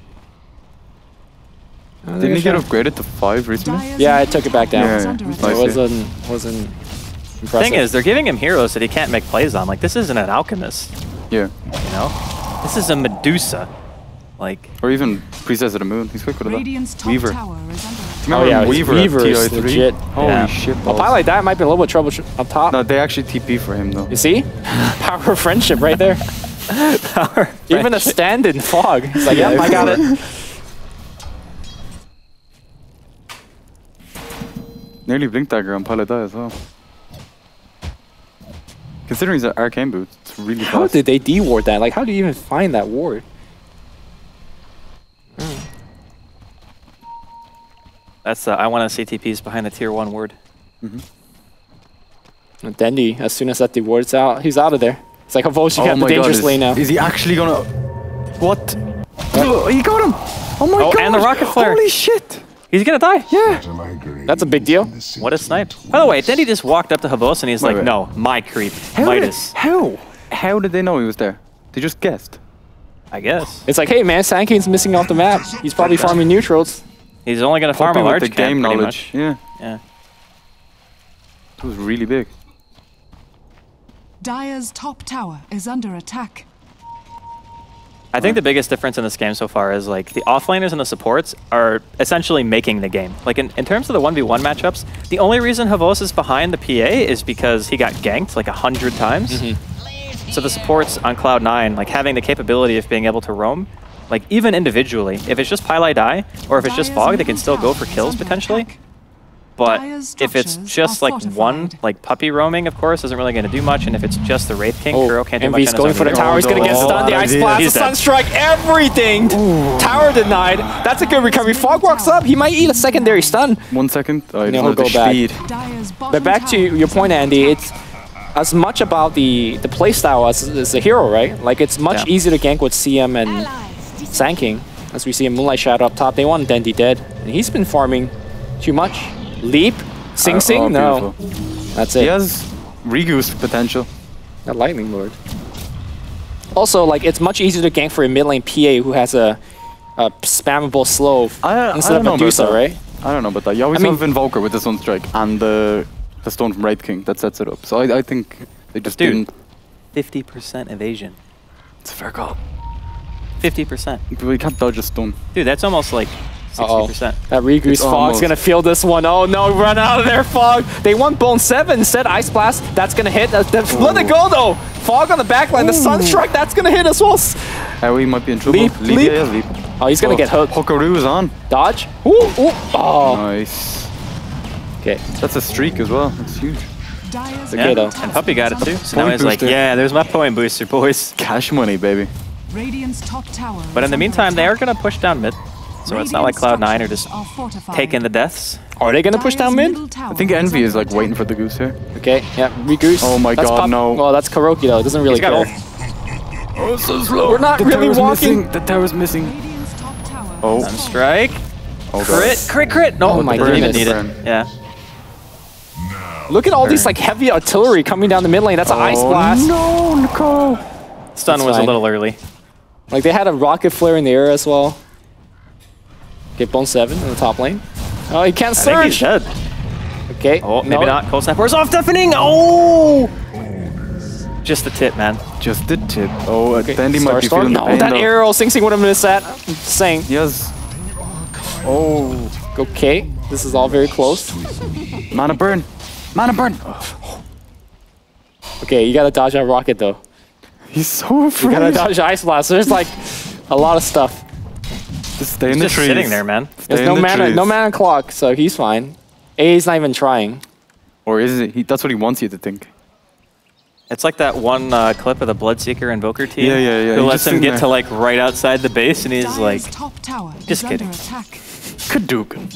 Oh, Didn't he get there's upgraded to five recently? Dire's Yeah, I took it back down. tower is Yeah, under it's attack. It nice. wasn't wasn't impressive. Thing is, they're giving him heroes that he can't make plays on. Like, this isn't an alchemist, Yeah. you know? This is a Medusa. Like, Or even Princess of the Moon. He's quick with Radiant's that. top Weaver. tower is under attack. Remember Oh, yeah, his Weaver, Weaver at is T I three? legit. Holy Yeah. shit. A balls. pie like that might be a little bit trouble up top. No, they actually T P for him though. You see? Power of friendship right there. power. Even a stand-in fog. It's like, yeah, I got it. Nearly Blink Dagger on Pilot Die as well. Considering he's an arcane boot, it's really How fast. did they de-ward that? Like, how do you even find that ward? That's uh, I want to see T Ps behind the tier one word. Dendi, as soon as that de-ward's out, he's out of there. It's like, oh, she Oh got the my god, dangerous is, lane now. is he actually gonna... What? Oh, he got him! Oh my Oh, god! and the rocket flare. Holy shit! He's gonna die. Yeah! That's a big deal. What a snipe. By the way, then he just walked up to Havos and he's Wait, like, wait. no, my creep, How did, Midas. how? How did they know he was there? They just guessed. I guess. It's like, hey man, Sandkane's missing off the map. He's probably farming neutrals. He's only gonna farm a Hoping large with the camp, game pretty knowledge. much. Yeah. Yeah. It was really big. Dire's top tower is under attack. I think the biggest difference in this game so far is like the offlaners and the supports are essentially making the game. Like in, in terms of the one v one matchups, the only reason Havos is behind the P A is because he got ganked like a hundred times. Mm-hmm. So the supports on Cloud nine, like having the capability of being able to roam, like even individually, if it's just Pylai Die or if it's just Fog, they can still go for kills potentially. But if it's just like one, like puppy roaming, of course, isn't really going to do much. And if it's just the Wraith King, Oh, Kuro can't do much. Envy's going for the tower. He's going to get stunned. The Ice Blast, the Sunstrike, everything. Tower denied. That's a good recovery. Fog walks up. He might eat a secondary stun. One second. Oh, No, he'll go back. But back to your point, Andy, it's as much about the, the playstyle as, as the hero, right? Like, it's much Yeah. easier to gank with C M and Sand King. As we see a Moonlight Shadow up top, they want Dendi dead. And he's been farming too much. Leap? Sing Uh, Sing? oh, no. beautiful. That's it. He has Regoose potential. That Lightning Lord. Also, like, it's much easier to gank for a mid lane P A who has a, a spammable slow I, instead I of don't know about Medusa, that. right? I don't know about that. You always I mean- have Invoker with the Sunstrike and the, the Stone from Wraith King that sets it up. So I, I think they just Dude. didn't. fifty percent evasion. It's a fair call. fifty percent. We can't dodge a stone. Dude, that's almost like sixty Uh-oh. percent. That Regoose It's Fog's almost. gonna feel this one. Oh no, run out of there, Fog. They want Bone seven instead. Ice Blast, that's gonna hit. That's, that's, let it go though. Fog on the back line. The Sunstrike, that's gonna hit as well. Uh, we might be in trouble. Leap, leap, leap. Yeah, leap. Oh, he's gonna Oh, get hooked. Hookaroo's on. Dodge. Ooh, ooh. Oh, Nice. okay. That's a streak as well. That's huge. Dire's Okay, though. And Puppy got it too. So now Point he's like, booster. yeah, there's my point booster, boys. Cash money, baby. Radiant's top tower. But in is the under meantime, they are attack. going to push down mid. So it's not like Radiant's Cloud nine are structures just are fortified. taking the deaths. Are they gonna push down Dire's mid? middle tower I think is Envy is under like waiting attack. for the goose here. Okay, yeah, Regoose. Oh my That's God, Pup- no. Well, that's Kuroki though. It doesn't really He's got care. ult. Oh, so slow. We're not the really tower's walking. Missing. The tower's missing. Radiant's top tower Oh. is Sun falling. strike. Oh, God. Crit, crit, crit. No, Oh my didn't even goodness. need it. Yeah. Look at all these like heavy artillery coming down the mid lane. That's an Ice Oh, Blast. no, Nicole. Stun That's was fine. a little early. Like they had a rocket flare in the air as well. Get Bone seven in the top lane. Oh, he can't I think he's surge. dead. Okay. Oh, no. maybe not. Cold Snap Wars off deafening. Oh! Just the tip, man. Just the tip. Oh, uh, Okay. Dandy might be Starstorm. feeling the No, pain that though. arrow Sing Sing would have missed that. I'm just saying. Yes. Oh, Okay. This is all very close. mana burn. Mana burn. Okay, you gotta dodge that rocket though. He's so You afraid. gotta dodge the Ice Blast. There's like a lot of stuff. Just stay in He's the just trees. sitting there, man. Stay There's in no the mana, trees. no mana clock, so he's fine. A's not even trying. Or is it? He, that's what he wants you to think. It's like that one uh, clip of the Bloodseeker Invoker team. Yeah, yeah, yeah. Who He's lets just him sitting get there. to like right outside the base, and he's Dire's like, top tower Just is kidding. under attack. Hadouken.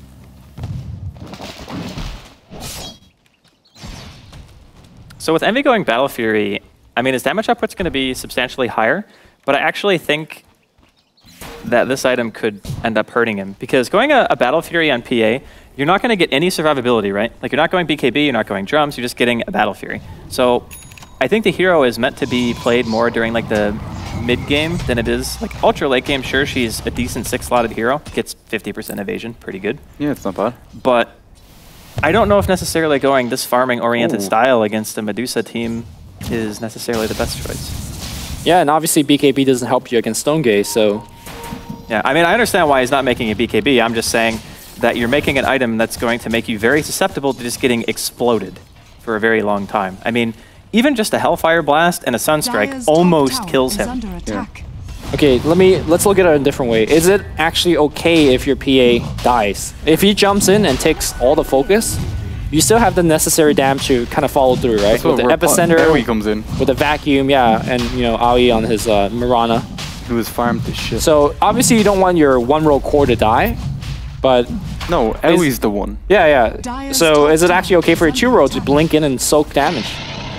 So with Envy going Battle Fury, I mean, his damage output's going to be substantially higher, but I actually think that this item could end up hurting him. Because going a, a Battle Fury on P A, you're not going to get any survivability, right? Like, you're not going B K B, you're not going drums, you're just getting a Battle Fury. So I think the hero is meant to be played more during, like, the mid-game than it is. Like, ultra late game, sure, she's a decent six-slotted hero. Gets fifty percent evasion, pretty good. Yeah, it's not bad. But I don't know if necessarily going this farming-oriented Ooh. style against a Medusa team is necessarily the best choice. Yeah, and obviously B K B doesn't help you against Stone Gaze, so Yeah, I mean, I understand why he's not making a B K B. I'm just saying that you're making an item that's going to make you very susceptible to just getting exploded for a very long time. I mean, even just a Hellfire Blast and a Sunstrike Dire's top almost tower kills is him. under attack. okay, let me let's look at it a different way. Is it actually okay if your P A dies? If he jumps in and takes all the focus, you still have the necessary damage to kind of follow through, right? So With the where epicenter, Barry comes in, with the vacuum, yeah, and you know Aoi on his uh, Mirana. who has farmed this shit. So obviously you don't want your one row core to die, but no, Ellie's the one. yeah, yeah. Dire's So top is it tower actually okay for a is two under row to attack. blink in and soak damage?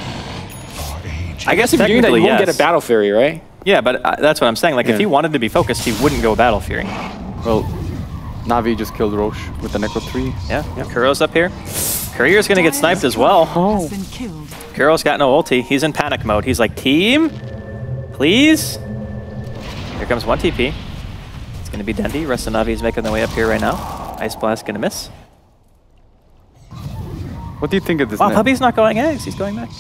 I guess If you're doing that, you technically, won't get yes. a Battle Fury, right? Yeah, but uh, that's what I'm saying. Like, Yeah. if he wanted to be focused, he wouldn't go Battle Fury. Well, Navi just killed Roche with the Necro three. Yeah, yeah. Kuro's up here. Courier's going to get sniped as well. Has been killed. Kuro's got no ulti. He's in panic mode. He's like, team, please? Here comes one T P. It's going to be Dendi. Rest of Navi is making their way up here right now. Ice Blast going to miss. What do you think of this? Wow, net? Puppy's not going eggs. He's going back.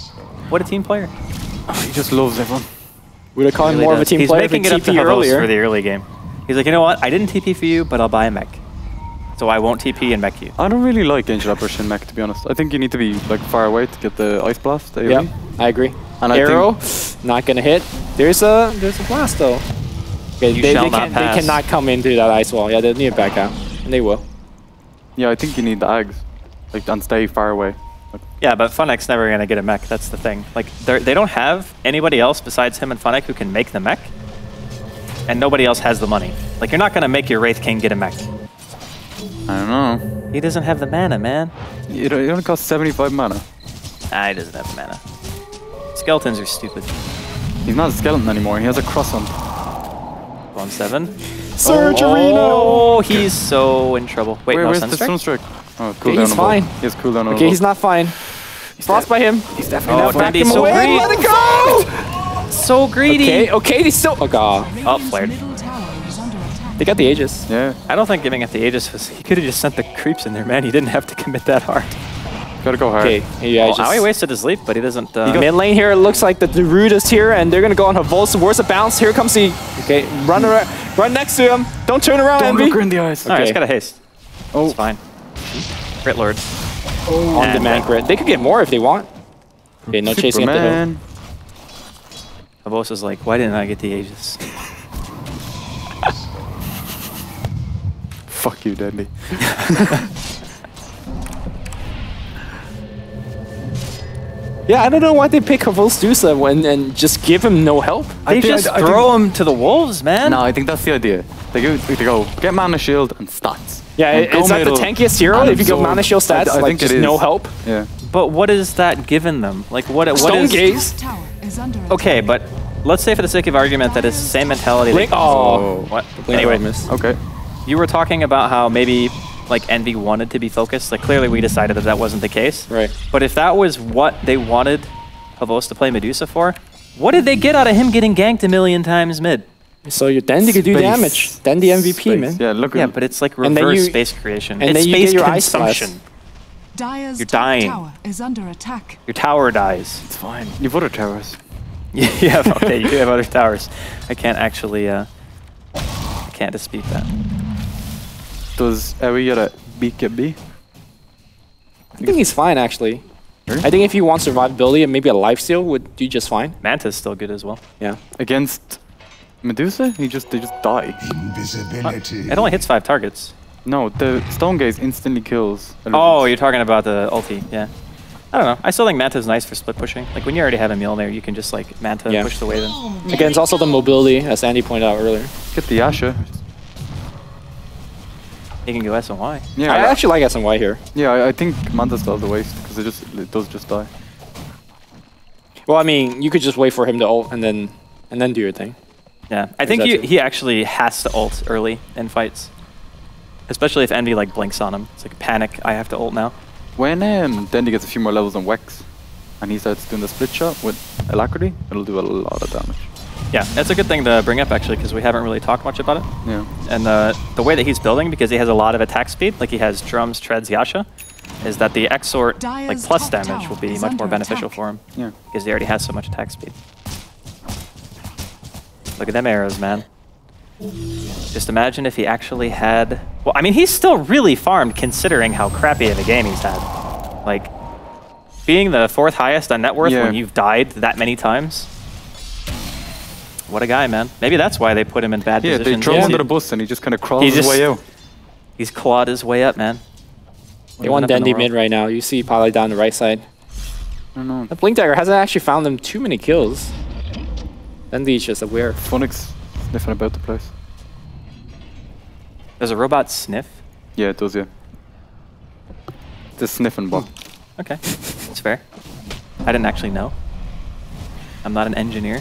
What a team player. He just loves everyone. Would have called him Really more of a does. team He's player if he making it up to T P Havos earlier. for the early game. He's like, you know what? I didn't T P for you, but I'll buy a mech. So I won't T P and mech you. I don't really like Angel Emperor Shin Mech, to be honest. I think you need to be like far away to get the Ice Blast. A O E. Yeah, I agree. And I Arrow, not gonna hit. There's a there's a blast though. Okay, You they, shall they, not can, they pass. cannot come into that ice wall. Yeah, they need to back out, and they will. Yeah, I think you need the Ags, like, and stay far away. Like, Yeah, but Funek's never going to get a mech. That's the thing. Like, they're- they don't have anybody else besides him and Funek who can make the mech. And nobody else has the money. Like, you're not going to make your Wraith King get a mech. I don't know. He doesn't have the mana, man. It, it only costs seventy-five mana. Ah, he doesn't have the mana. Skeletons are stupid. He's not a skeleton anymore. He has a cross on. One seven. Surgerino! Oh, he's so in trouble. Wait, Where, no where's the Sunstrike? Sunstrike? Oh, Okay, cooldown he's on fine. both. He has cooldown on Okay, he's both. not fine. Frost by him. He's definitely Oh, not fine. Dandy's so away, greedy. let it go! So greedy. Okay, okay, he's still. Oh god, Radiant's flared. middle tower is under attack. they got the Aegis. Yeah, I don't think giving up the Aegis was... He could have just sent the creeps in there, man. He didn't have to commit that hard. gotta go hard. Okay, yeah, Well, just. now he wasted his leap, but he doesn't... Uh, Mid lane here, it looks like the Darude is here, and they're gonna go on Havos. Where's the bounce? Here comes the. Okay, run around, run next to him. Don't turn around, Don't Envy. look her in the eyes. All right, Okay. just gotta haste. Oh, It's fine. Crit Lord. On And- demand grid. They could get more if they want. Okay, no chasing up the hill. Superman. Havos is like, why didn't I get the Aegis? Fuck you, Deadly. Yeah, I don't know why they pick Havos Dusa when and just give him no help. They I think- just I- I throw him to the wolves, man. No, I think that's the idea. They go, they go get mana shield and stats. Yeah, And it- go it's like the middle tankiest hero. and If you go absorb. mana shield I- stats, I like think it just no is. help. Yeah. But what is that given them? Like, what? What Stone is? Gaze. Top tower is under attack. Okay, but let's say for the sake of argument that it's the same mentality. Link. that- Oh, What? Link Anyway, miss. Okay. you were talking about how maybe like Envy wanted to be focused. Like clearly we decided that that wasn't the case. Right. But if that was what they wanted Havos to play Medusa for, what did they get out of him getting ganked a million times mid? So you then you could do Space. damage. Then the M V P, Space. man. Yeah, look at Yeah, but it's like And then reverse you- space creation. and it's then you space get your Ice Blast. consumption. Dire's You're top dying. tower is under attack. Your tower dies. It's fine. You've other towers. Yeah, okay, you do have other towers. I can't actually, uh, I can't dispute that. Does Ewi get a B K B? I think he's fine actually. Really? I think if you want survivability and maybe a lifesteal would do just fine. Manta's still good as well. Yeah. Against Medusa? He just they just die. Invisibility. It only hits five targets. No, the Stone Gaze instantly kills. Oh, you're talking about the ulti, yeah. I don't know. I still think Manta's nice for split pushing. Like when you already have a Mjolnir, you can just like Manta Yeah. push the wave in. Again, it's also the mobility, as Andy pointed out earlier. Get the Asha. He can go S and Y. Yeah, I actually like S and Y here. yeah. I, I think Manta still has the waste because it just it does just die. Well, I mean, you could just wait for him to ult and then and then do your thing. Yeah, I think that he, too. he actually has to ult early in fights. Especially if Envy like blinks on him. It's like panic, I have to ult now. When um, Dendi gets a few more levels on Wex, and he starts doing the split shot with Alacrity, it'll do a lot of damage. Yeah, that's a good thing to bring up actually because we haven't really talked much about it. Yeah. And uh, the way that he's building, because he has a lot of attack speed, like he has drums, treads, Yasha, is that the Exort like Dire's plus top damage tower will be is much under more beneficial attack. for him. Yeah. Because he already has so much attack speed. Look at them arrows, man. Just imagine if he actually had... Well, I mean, he's still really farmed considering how crappy of a game he's had. Like, being the fourth highest on net worth Yeah. when you've died that many times. What a guy, man. Maybe that's why they put him in bad Yeah, they positions. throw him He- under the bus and he just kind of crawls He his just- way out. He's clawed his way up, man. They want Moving up in the Dendi mid world. right now. You see Pali down the right side. I don't know. The Blink Dagger hasn't actually found them too many kills. Dendi's just aware. Funix sniffing about the place. Does a robot sniff? Yeah, it does, yeah. The sniffing bot. Okay, that's fair. I didn't actually know. I'm not an engineer.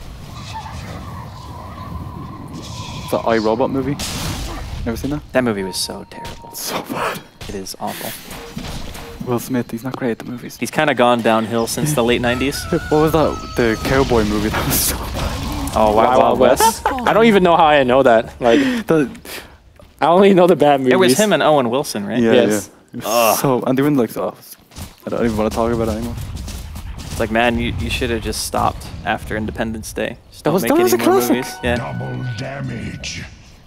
It's the iRobot movie. Never seen that? That movie was so terrible. So bad. It is awful. Will Smith, he's not great at the movies. He's kind of gone downhill since the late nineties. What was that? The cowboy movie? That was so bad. Oh, Wild, Wild Wild West. I don't even know how I know that. Like, The, I only know the bad movies. It was him and Owen Wilson, right? yeah, Yes. yeah. It was so, and they were like, oh, I don't even want to talk about it anymore. It's like, man, you, you should have just stopped after Independence Day. Just That don't was- make that any was a more classic. movies. Yeah. Double damage.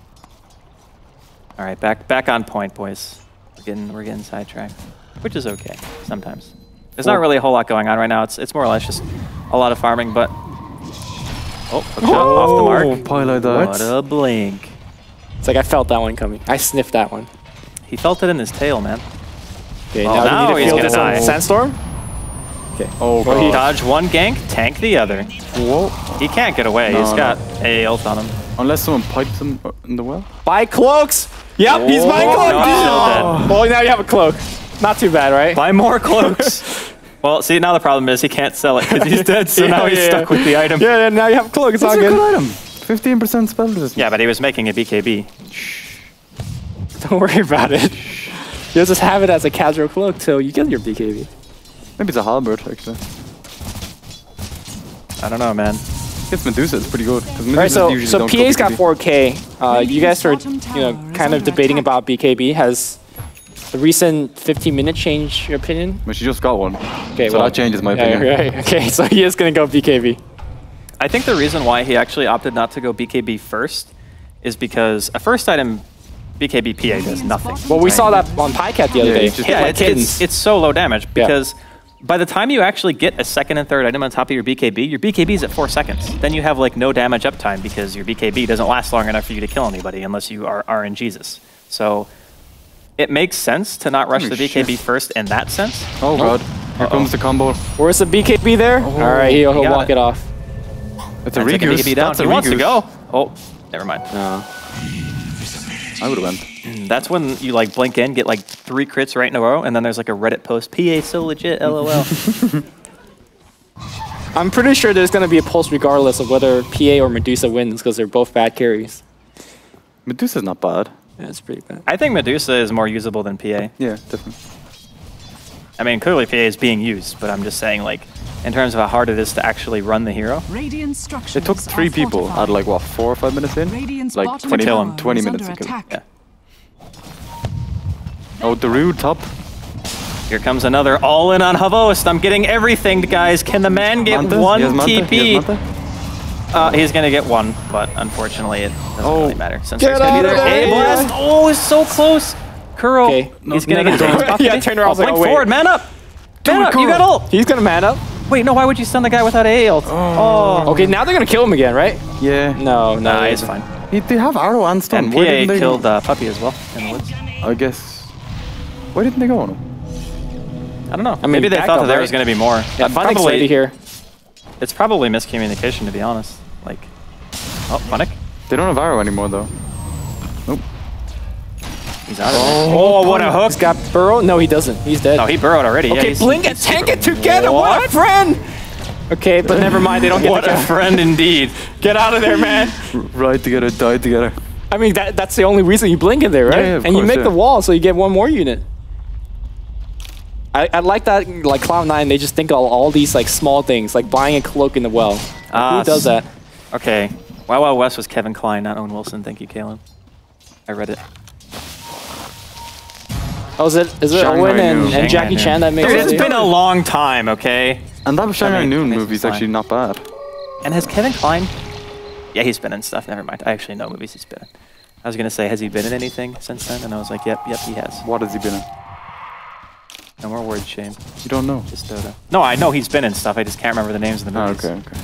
All right, back back on point, boys. We're getting we're getting sidetracked, which is okay sometimes. There's not really a whole lot going on right now. It's it's more or less just a lot of farming, but oh, hook shot off the mark. Pilot that. What a blink! It's like I felt that one coming. I sniffed that one. He felt it in his tail, man. Okay, Oh, now, now we need he's to gonna field this on die. Sandstorm. Okay. Oh, Well, he God. Dodge one gank, tank the other. Whoa. He can't get away. No, He's no. got A ult on him. Unless someone pipes him uh, in the well. Buy cloaks. Yep, he's buying Oh, cloaks. no, he's still dead. Well, now you have a cloak. Not too bad, right? Buy more cloaks. Well, see, now the problem is he can't sell it because he's dead, so Yeah, now he's yeah, stuck yeah. with the item. Yeah, yeah, now you have a cloak. It's It's all a good. good item. fifteen percent spell resistance. Yeah, but he was making a B K B. Don't worry about it. You'll just have it as a casual cloak till you get your B K B. Maybe it's a halberd, actually. I don't know, man. It's Medusa, it's pretty good. 'cause All right, Medusas so usually so don't P A's go got B K B. four K. Uh, you guys are, you know, kind of debating about B K B. Has the recent fifteen minute changed your opinion? Well, she just got one. Okay, So that changes my yeah, opinion. right. Okay, so he is gonna go B K B. I think the reason why he actually opted not to go B K B first is because a first item B K B P A does nothing. Well, we saw that on PyCat the other Yeah, day. it's just- Hit Yeah, like it's, kittens. it's, it's so low damage Yeah. because by the time you actually get a second and third item on top of your B K B, your B K B is at four seconds. Then you have like no damage uptime because your B K B doesn't last long enough for you to kill anybody unless you are R N Jesus. So it makes sense to not rush Holy the B K B shit. first in that sense. Oh, God. Here comes the combo. Where's the B K B there? All right, he'll, he'll got walk it. it, off. It's a And taking Regus. B K B down. That's a He wants to Regus. go. Oh, never mind. No. I would have went. That's when you like blink in, get like three crits right in a row, and then there's like a Reddit post, P A so legit, LOL. I'm pretty sure there's gonna be a post regardless of whether P A or Medusa wins because they're both bad carries. Medusa's not bad. Yeah, it's pretty bad. I think Medusa is more usable than P A. Yeah, definitely. I mean, clearly P A is being used, but I'm just saying, like, in terms of how hard it is to actually run the hero. Radiant structures It took three are people fortified. at like, what, four or five minutes in? Radiant's Like bottom twenty, kill him. tower twenty is minutes under to kill him. attack. Yeah. Oh, Darude top. Here comes another all-in on Havost. I'm getting everything, guys. Can the man get Manta? He one has Manta? T He P? has Manta? Uh, he's gonna get one, but unfortunately it doesn't Oh. really matter. Since Get there's gonna be out of there. there, A blast. yeah. Oh, it's so close. Kuro. Okay. He's No, gonna no, get no, his no. hands Yeah, I turned around, I was like, blink oh, wait. forward, man up. Man up, you got ult. He's gonna man up. Wait, no, why would you stun the guy without A ult? Oh. Okay, now they're gonna kill him again, right? Yeah. No, no. Nah, they he's isn't. fine. He, they have arrow and stun. And Why P A didn't they killed go? uh, Puppy as well in the woods. I guess. Why didn't they go on him? I don't know. I mean, Maybe they back thought up, that there right? was going to be more. Yeah, Uh, Funnick's ready here. It's probably miscommunication, to be honest. Like, oh, Funnick? They don't have arrow anymore, though. Nope. He's out of there. Oh, what a hook! He's got Burrow. No, he doesn't. He's dead. No, he burrowed already. yeah, okay, he's- Blink and tank it together. What, a friend! Okay, but never mind. They don't get What the a kill. friend indeed. Get out of there, man. Ride together, die together. I mean, that that's the only reason you blink in there, right? Yeah, yeah, of and you course, make yeah. the wall so you get one more unit. I, I like that, like Cloud nine, they just think of all, all these like small things, like buying a cloak in the well. Like, Ah, who does that? Okay. Wild Wild West was Kevin Klein, not Owen Wilson. Thank you, Kalen. I read it. Oh, is it is it Shanghai Owen and, Noon. and Jackie Shanghai Chan that makes Dude, it? it's been a long time, okay? And that Shanghai mean, Noon makes movie's sense. actually not bad. And has Kevin Klein... Yeah, he's been in stuff. Never mind. I actually know movies he's been in. I was going to say, has he been in anything since then? And I was like, yep, yep, he has. What has he been in? No more words, Shane. You don't know. Just Dota. No, I know he's been in stuff. I just can't remember the names of the Oh, movies. okay, okay.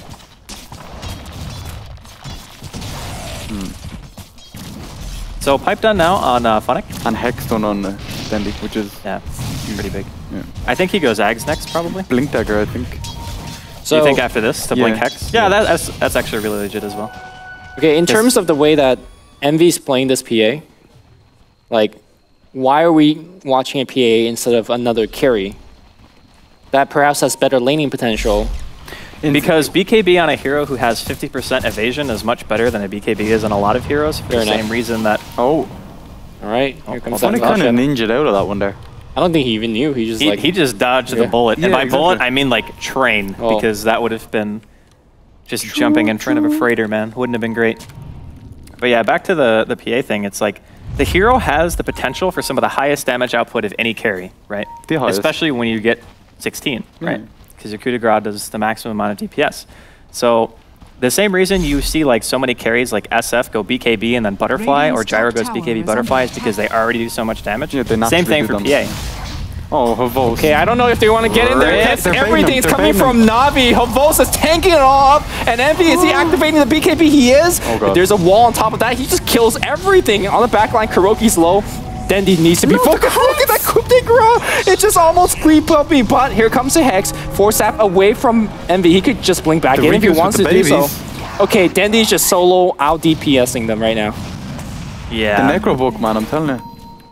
So pipe done now on uh, Funnick. And Hex done on uh, Dendy, which is Yeah, pretty big. yeah. I think he goes Ags next, probably. Blink Dagger, I think. So you think after this to Yeah. blink Hex? Yeah, that, that's that's actually really legit as well. Okay, in terms of the way that Envy's playing this P A, like, why are we watching a P A instead of another carry that perhaps has better laning potential? Because B K B on a hero who has fifty percent evasion is much better than a B K B is on a lot of heroes for Fair the enough. same reason that... Oh, All right, here comes that Funny kind of Zasha. ninja'd out of that one there. I don't think he even knew. He just He, like he just dodged Yeah. the bullet. and Yeah, by bullet, exactly. I mean like train, Oh. because that would have been just jumping in front of a freighter, man. Wouldn't have been great. But yeah, back to the, the P A thing. It's like the hero has the potential for some of the highest damage output of any carry, right? The highest. Especially when you get sixteen, right? Yeah. because your coup de grace does the maximum amount of D P S. So the same reason you see like so many carries like S F go B K B and then Butterfly, or Gyro goes B K B Butterfly, is because they already do so much damage. Yeah, they Same thing naturally for do P A. Oh, Havos. Okay, I don't know if they want to get in there. They're- That's they're baiting everything's them, they're coming baiting from Navi. Havos is tanking it all up. And Envy, is he activating the B K B? He is. Oh, God. There's a wall on top of that. He just kills everything. On the back line, Kuroki's low. Dendi needs to be focused. Look at that coup de grace. It just almost creep puppy. But here comes the Hex. Force Zap away from Envy. He could just blink back The in if he Rikus wants to with the do so. babies. Okay, Dendi's just solo out DPSing them right now. Yeah. The Necro book, man, I'm telling you.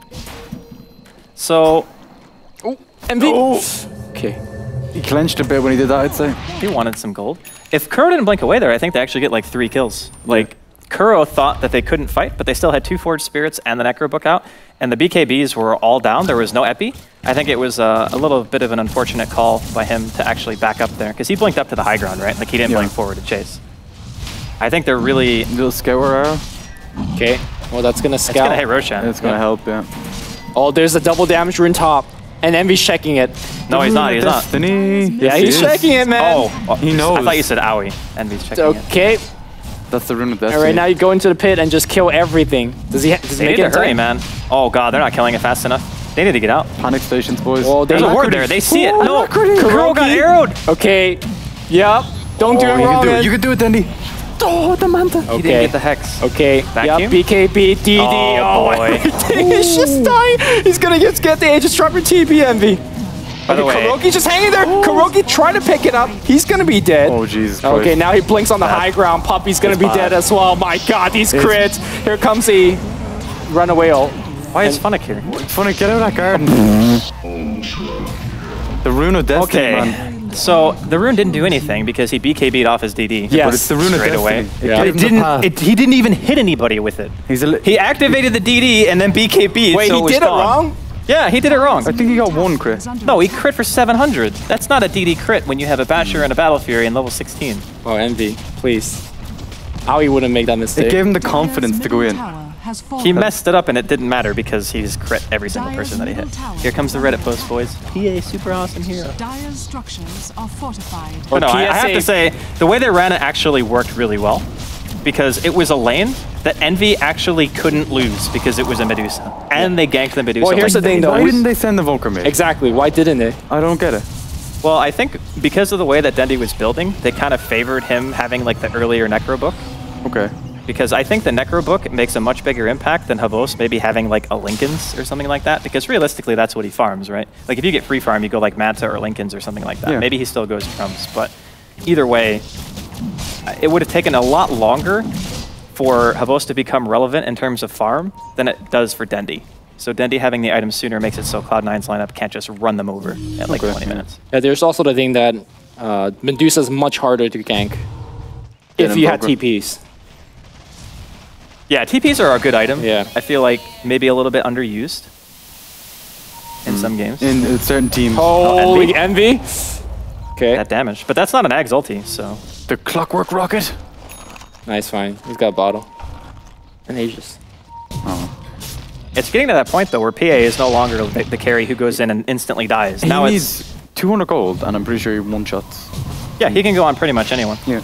So Envy. Oh. Okay. He clenched a bit when he did that, I'd say. he wanted some gold. If Kuro didn't blink away there, I think they actually get like three kills. Like Kuro thought that they couldn't fight, but they still had two Forged Spirits and the Necro book out, and the B K Bs were all down. There was no epi. I think it was uh, a little bit of an unfortunate call by him to actually back up there, because he blinked up to the high ground, right? Like he didn't Yeah. blink forward to chase. I think they're really. Little scour arrow. Okay. Well, that's going to It's scout. gonna hit Roshan. It's gonna Yeah. help, yeah. Oh, there's a double damage rune top. And Envy's checking it. No, he's not. He's not. Destiny. Yeah, Yes, he's he is. checking it, man. Oh, oh, He I knows. thought you said Owie. Envy's checking it. Okay. That's the rune of destiny. All right, now you go into the pit and just kill everything. Does he? Ha does he They make need it to hurry, in time? man. Oh god, they're not killing it fast enough. They need to get out. Panic stations, boys. Well, they- There's a They're ward not there. They see it. Ooh, No, Kuroki. Kuro got arrowed. Okay. Yep. Don't do Oh, it you wrong, can do man. it. You can do it, Dendy. Oh, the Manta. He didn't Okay. get the hex. Okay. Vacuum? Yep. B K B D D. Oh, boy. everything is just dying. He's gonna get get the Aegis Trapper T P Envy. By the way, Kuroki's just hanging there. Kuroki trying to pick it up. He's gonna be dead. Oh, Jesus Christ. Okay, now he blinks on the high ground. Puppy's gonna be bad. dead as well. My God, these It's- crits. Here comes the runaway ult. why is Funnick here? Funny, get out of that garden. The rune of destiny, Okay, man. so the rune didn't do anything because he B K B'd off his D D. Yes. But it's the rune of Straight destiny. away. It Yeah. gave It him the didn't. path. It, he didn't even hit anybody with it. He's a li- He activated the D D and then B K B'd. Wait, so he it was did it gone. wrong? Yeah, he did it wrong. I think he got one crit. Is under No, he attack. crit for seven hundred. That's not a D D crit when you have a Basher and a Battle Fury in level sixteen. Oh, Envy, please. Aoi wouldn't make that mistake. It gave him the Dire's confidence to go middle in. tower has He fallen. messed it up and it didn't matter because he's crit every single Dire's person that he hit. middle tower Here comes the has Reddit post, boys. P A super awesome hero. Dire's structures are fortified. But no, I, I have P S A to say, the way they ran it actually worked really well because it was a lane that Envy actually couldn't lose because it was a Medusa. And they ganked the Medusa. Well, here's like the thing, they- though. Why didn't they send the Volker mate? Exactly. Why didn't they? I don't get it. Well, I think because of the way that Dendi was building, they kind of favored him having like the earlier Necro book. Okay. Because I think the Necro book makes a much bigger impact than Havos maybe having like a Lincoln's or something like that. Because realistically, that's what he farms, right? Like if you get free farm, you go like Manta or Lincoln's or something like that. Yeah. Maybe he still goes drums, but either way, it would have taken a lot longer for Havos to become relevant in terms of farm than it does for Dendi. So Dendi having the items sooner makes it so Cloud nine's lineup can't just run them over at like Okay, twenty yeah. minutes. Yeah, there's also the thing that uh, Medusa's much harder to gank Get if him you had Volker. T Ps. Yeah, T Ps are a good item. Yeah. I feel like maybe a little bit underused in some games. In uh, certain teams. Holy Envy. Okay, That damage. But that's not an Ag's ulti, so. The Clockwork Rocket. nice, fine. He's got a bottle. And Aegis. It's getting to that point, though, where P A is no longer the, the carry who goes in and instantly dies. He now it's. needs two hundred gold, and I'm pretty sure he one-shots. Yeah, he can go on pretty much anyone. Yeah.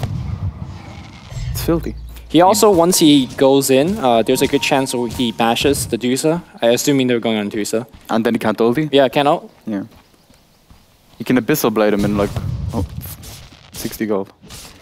It's filthy. He also, once he goes in, uh, there's a good chance that he bashes the Dusa. I assuming they're going on Dusa. And then he can't ulti. Yeah, cannot. Yeah. You can Abyssal Blade him in like oh, sixty gold.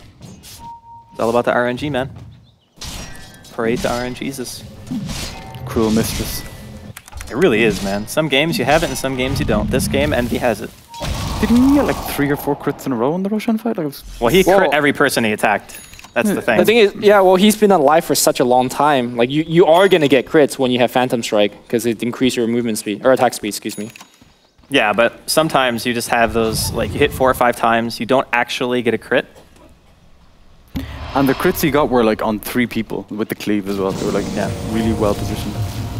It's all about the R N G, man. Parade to R N Jesus. Cruel mistress. It really is, man. Some games you have it and some games you don't. This game, Envy has it. Didn't he get like three or four crits in a row in the Roshan fight? Like it was Well, he Well- crit every person he attacked. That's the thing. The thing is, yeah, well, he's been alive for such a long time. Like, you, you are going to get crits when you have Phantom Strike, because it increases your movement speed, or attack speed, excuse me. Yeah, but sometimes you just have those, like, you hit four or five times, you don't actually get a crit. And the crits he got were like on three people with the cleave as well. They were like Yeah. really well positioned.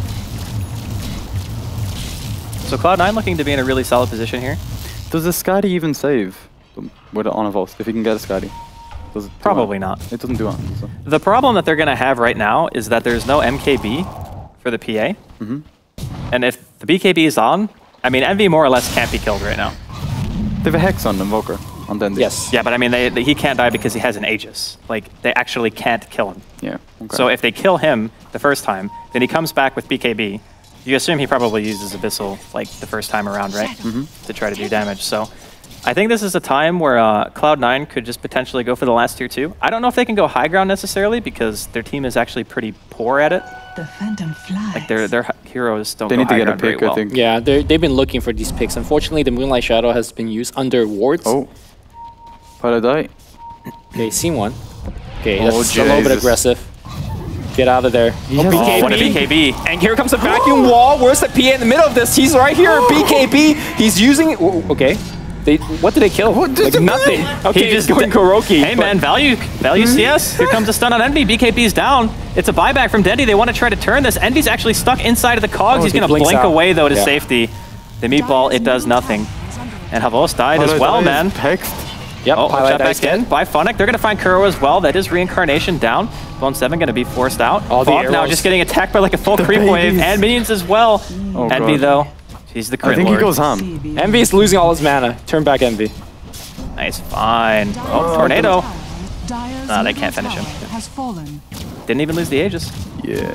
So Cloud nine looking to be in a really solid position here. Does the Skadi even save um, with it on a Volst if he can get a Skadi? Does it do Probably it? not. It doesn't do anything. So. The problem that they're going to have right now is that there's no M K B for the P A. Mhm. And if the B K B is on, I mean, Envy more or less can't be killed right now. They have a Hex on Invoker. on Dendi. Yes. Yeah, but I mean, they, they, he can't die because he has an Aegis. Like, they actually can't kill him. Yeah. Okay. So if they kill him the first time, then he comes back with B K B. You assume he probably uses Abyssal like the first time around, right? Mm-hmm. To try to do damage. So I think this is a time where uh, Cloud nine could just potentially go for the last tier two. I don't know if they can go high ground necessarily because their team is actually pretty poor at it. The Phantom flies. Like their their heroes don't They go need to high get a ground very pick, I well. think. Yeah, they're- they've been looking for these picks. Unfortunately, the Moonlight Shadow has been used under wards. Oh. Paladai. Okay, seen one. Okay, Oh, that's a little bit Jesus. aggressive. Get out of there. has- Oh, Oh, what a B K B. And here comes a vacuum wall. Where's the P A in the middle of this? He's right here. B K B. He's using it. Ooh, okay. They, what did they kill? What did like they- nothing. Okay, He he's just going Kuroki. Hey but- man, value value C S. Here comes a stun on Envy. B K B's down. It's a buyback from Dendi. They want to try to turn this. Envy's actually stuck inside of the cogs. Oh, He's he gonna blinks blink out. away though to Yeah. safety. The meatball, it does nothing. And Havos died as Paladai well, is man. Text. Yep, Oh, highlight shot dice back in by Funnick. They're gonna find Kuro as well. That is reincarnation down. Bone seven gonna be forced out. All the Fog now arrows. just getting attacked by like a full creep wave babies. and minions as well. Oh, Envy God. though, he's the crit I think lord. he goes ham. Envy is losing all his mana. Turn back Envy. Nice, fine. Oh, tornado. Dyer's Nah, they middle can't finish him. tower Has fallen. Didn't even lose the Aegis. Yeah.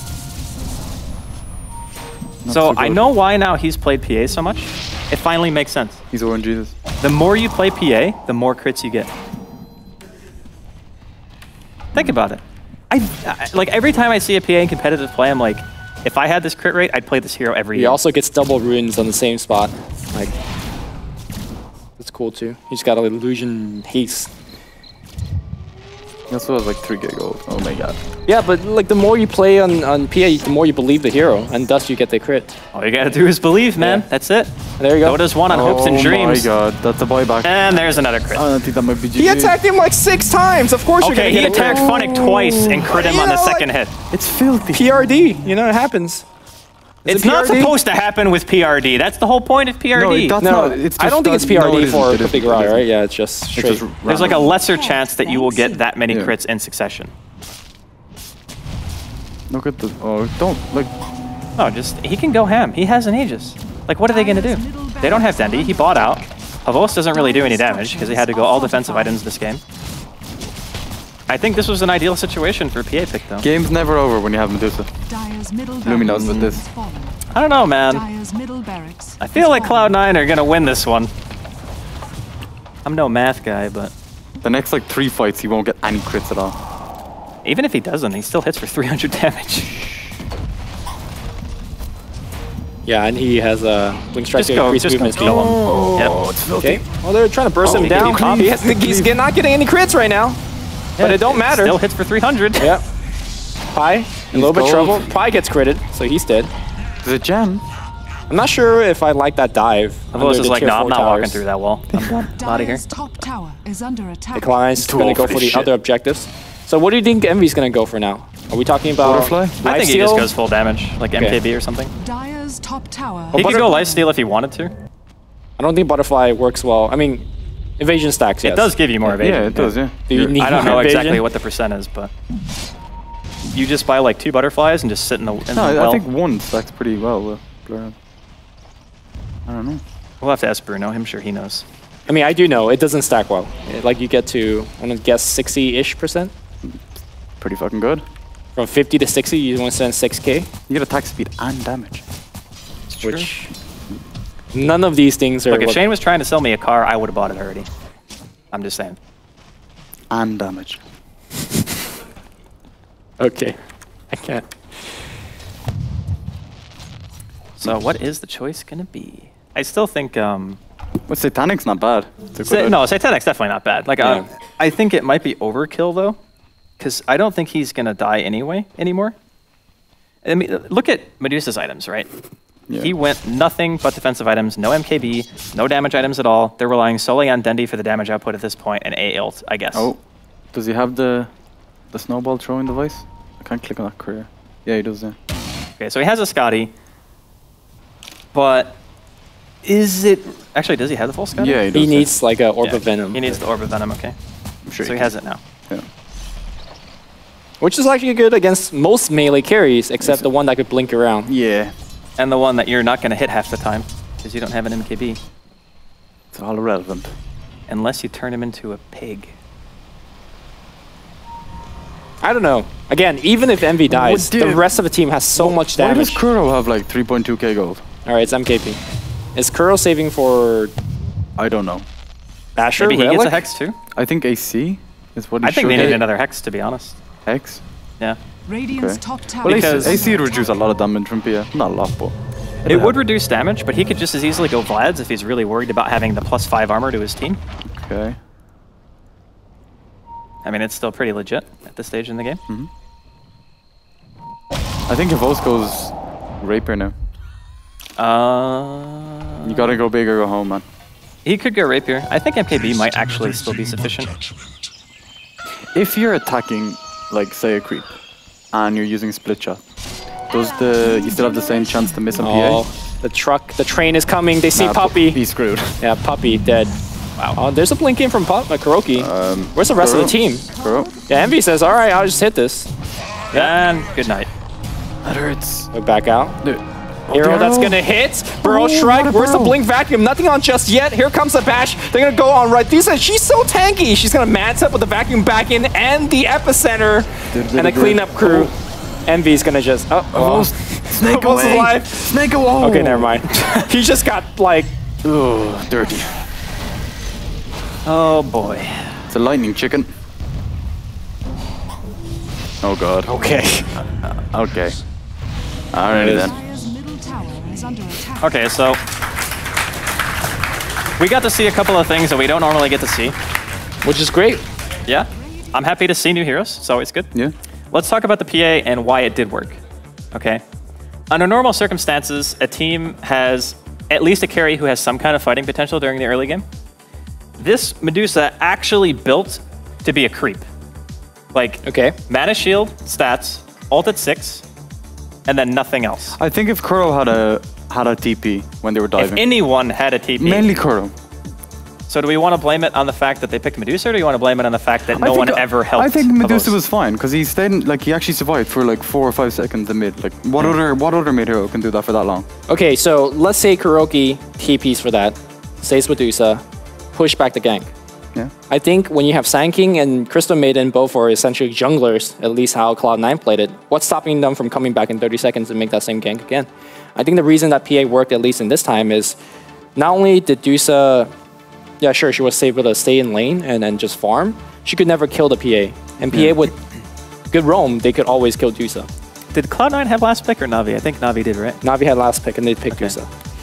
Not So so I good. know why now he's played P A so much. It finally makes sense. He's O N Jesus. The more you play P A, the more crits you get. Think about it. I, I like every time I see a P A in competitive play, I'm like, if I had this crit rate, I'd play this hero every He year. also gets double runes on the same spot. Like, that's cool too. He's got an illusion haste. He also has like three gig gold. Oh my god. Yeah, but like the more you play on, on P A, the more you believe the hero, and thus you get the crit. All you gotta do is believe, man. Yeah. That's it. There you go. Dota's one on hopes and Oh my dreams. god, that's a buyback. And there's another crit. I don't think that might be G G. He attacked him like six times. Of course Okay, you're he gonna get attacked a Funnick twice and crit him You on the know, second like- hit. It's filthy. P R D. You know, it happens. Is It's it not P R D? supposed to happen with P R D. That's the whole point of P R D. No, it- that's No, not, it's I just don't think it's that- P R D no, it isn't, for it isn't, Big it Rai, isn't. right? Yeah, it's just It's straight. just There's like a random. lesser chance that you will get that many Yeah. crits in succession. Look at the. Oh, don't. Like. No, just he can go ham. He has an Aegis. Like, what are they gonna do? They don't have Dendi. He bought out. Havos doesn't really do any damage because he had to go all defensive items this game. I think this was an ideal situation for a P A pick, though. Game's never over when you have Medusa. Dyer's middle Lumi knows barracks about this. has fallen. I don't know, man. Dyer's middle barracks. I feel like Cloud nine are gonna win this one. I'm no math guy, but The next like three fights, he won't get any crits at all. even if he doesn't, he still hits for three hundred damage. Yeah, and he has a Blink Strike Just to go, increase just go movement speed. kill him. Yep. it's filthy. Okay. Well, they're trying to burst Oh, him he down. can- He has, he's get- not getting any crits right now. But it don't matter. Still hits for three hundred. Yep. Pi, in a little bit of gold. trouble. Pi gets critted, so he's dead. Is it Jam? I'm not sure if I like that dive. under Havos the is like, tier no, I'm four not walking towers. through that wall. I'm done. I'm out of here. Dyer's top tower is under attack. The client's Too going to old go for for the this shit. other objectives. So what do you think Envy's going to go for now? Are we talking about Butterfly? I think he lifesteal? just goes full damage, like Okay. M K B or something. Dyer's top tower. He could Butter- go lifesteal if he wanted to. I don't think Butterfly works well. I mean, evasion stacks, yes. It does give you more evasion. Yeah, it does. Yeah. Do you need I don't more know evasion? exactly what the percent is, but you just buy like two butterflies and just sit in the, in No, the I- well. I think one stacks pretty well with Blur. I don't know. We'll have to ask Bruno. I'm sure he knows. I mean, I do know it doesn't stack well. It- like you get to, I'm going to guess sixty-ish percent. Pretty fucking good. From fifty to sixty, you want to send six K, You get attack speed and damage. which none of these things are. Look, if what- Shane was trying to sell me a car, I would have bought it already. I'm just saying. And damage. Okay, I can't. So what is the choice gonna be? I still think um, But Satanic's not bad. It's a Sa- good- no, Satanic's definitely not bad. Like, uh, Yeah. I think it might be overkill though, because I don't think he's gonna die anyway anymore. I mean, look at Medusa's items, right? Yeah. He went nothing but defensive items, no M K B, no damage items at all. They're relying solely on Dendi for the damage output at this point and A ult, I guess. Oh, does he have the the snowball throwing device? I can't click on that career. Yeah, he does. Yeah. Okay, so he has a Scotty, but is it actually? Does he have the full Scotty? Yeah, he does. He yeah. needs like a Orb Yeah, of Venom. He needs the Orb of Venom. Okay, I'm sure so he has it now. Yeah. Which is actually good against most melee carries, except the one that could blink around. Yeah. And the one that you're not going to hit half the time because you don't have an M K B. It's all irrelevant. unless you turn him into a pig. I don't know. Again, even if Envy dies, dude, the rest of the team has so much Why does damage. Kuro have like three point two K gold? All right, it's M K P. Is Kuro saving for I don't know. Basher? Maybe he Relic? gets a Hex too? I think A C is what he I think should they get. need another Hex, to be honest. Hex. Yeah. Radiant's Okay. top tower. Well, Because- A C would reduce a lot of damage from P A. Not a lot, but It would reduce damage, but he could just as easily go Vlad's if he's really worried about having the plus five armor to his team. okay. I mean, it's still pretty legit at this stage in the game. I think if Oz goes Rapier now, Uh, you gotta go big or go home, man. he could go Rapier. I think M K B might actually still be sufficient. If you're attacking, like say a creep, and you're using split shot, does the you still have the same chance to miss on Oh, P the truck, the train is coming. They A? see Nah, Puppy. He's screwed. Yeah, Puppy dead. Wow. Oh, there's a blink in from Pup, uh, Kuroki. Um, Where's the rest Kuro? of the team? Kuro? Yeah, Envy says, all right, I'll just hit this. And good night. That hurts. Go back out. Dude. Arrow that's gonna hit. Burrow Oh, Strike. what a Where's the burrow. Blink Vacuum? Nothing on just yet. Here comes the bash. They're gonna go on right. These are, she's so tanky. She's gonna man up with the vacuum back in and the epicenter. Did, did, and the did. cleanup crew. Envy's gonna just. Oh, oh. Almost. Snake Almost away. alive. Snake away. Okay, never mind. He just got like. Ugh, dirty. Oh boy. It's a lightning chicken. Oh god. Okay. Okay. Alrighty then. Dire's middle tower is under attack. Okay, so we got to see a couple of things that we don't normally get to see. Which is great. Yeah, I'm happy to see new heroes. It's always good. Yeah. Let's talk about the P A and why it did work. Okay. Under normal circumstances, a team has at least a carry who has some kind of fighting potential during the early game. This Medusa actually built to be a creep. Like, Okay. mana shield, stats, ult at six, and then nothing else. I think if Kuro had a had a T P when they were If diving, anyone had a T P. mainly Kuro. So do we want to blame it on the fact that they picked Medusa, or do you want to blame it on the fact that no I one think, ever helped? I think Medusa Pavos? was fine because he stayed in, like he actually survived for like four or five seconds in mid. Like what Hmm. other what other mid hero can do that for that long? Okay, so let's say Kuroki T Ps for that. Stays Medusa. Push back the gank. Yeah. I think when you have Sand King and Crystal Maiden both are essentially junglers, at least how Cloud nine played it, what's stopping them from coming back in thirty seconds and make that same gank again? I think the reason that P A worked, at least in this time, is not only did Dusa, yeah, sure, she was able to stay in lane and then just farm, she could never kill the P A. And P A would, good roam, they could always kill Dusa. Did Cloud nine have last pick or Navi? I think Navi did, right? Navi had last pick and they picked Okay. Dusa.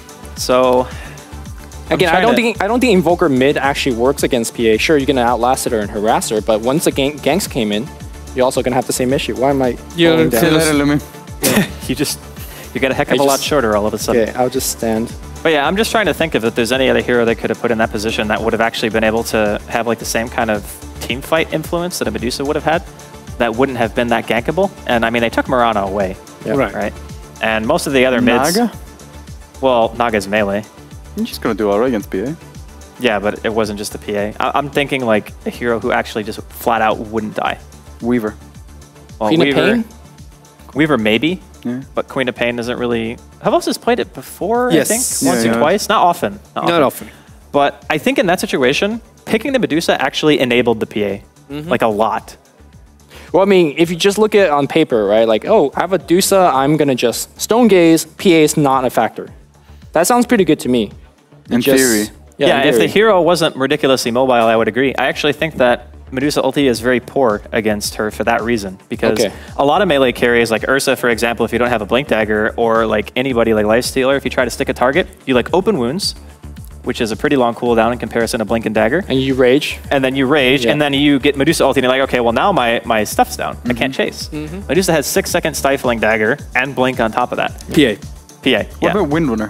So Again, I trying don't to- think I don't think Invoker mid actually works against P A. Sure, you're gonna outlast her and harass her, but once the gang ganks came in, you're also gonna have the same issue. Why am I? Yeah, falling it's See you down? later, Lumi. you just you get a heck I of a lot just- shorter all of a sudden. Okay, I'll just stand. But yeah, I'm just trying to think of if there's any other hero they could have put in that position that would have actually been able to have like the same kind of team fight influence that a Medusa would have had. That wouldn't have been that gankable. And I mean, they took Murano away, Yeah. Right. right? And most of the other mids. Naga? Well, Naga's melee. You're just gonna do alright against P A. Yeah, but it wasn't just the P A. I- I'm thinking like a hero who actually just flat out wouldn't die. Weaver. Well, Queen of Weaver, Pain? Weaver maybe, Yeah. but Queen of Pain doesn't really. Havos has played it before, Yes. I think, Yeah, once yeah. or twice. Not often. Not, Not often. often. But I think in that situation, picking the Medusa actually enabled the P A like a lot. Well, I mean, if you just look at it on paper, right? Like, oh, I have a Dusa, I'm gonna just Stone Gaze. P A is not a factor. That sounds pretty good to me. In Just- theory. Yeah, Yeah, in if the theory. hero wasn't ridiculously mobile, I would agree. I actually think that Medusa ulti is very poor against her for that reason. Because Okay. a lot of melee carries, like Ursa, for example, if you don't have a Blink Dagger, or like anybody like Lifestealer, if you try to stick a target, you like open wounds, which is a pretty long cooldown in comparison to Blink and Dagger. and you rage. And then you rage, Yeah. and then you get Medusa ulti, and you're like, okay, well now my, my stuff's down. I can't chase. Medusa has six second stifling dagger and Blink on top of that. P A. P A. What Yeah. about Windrunner?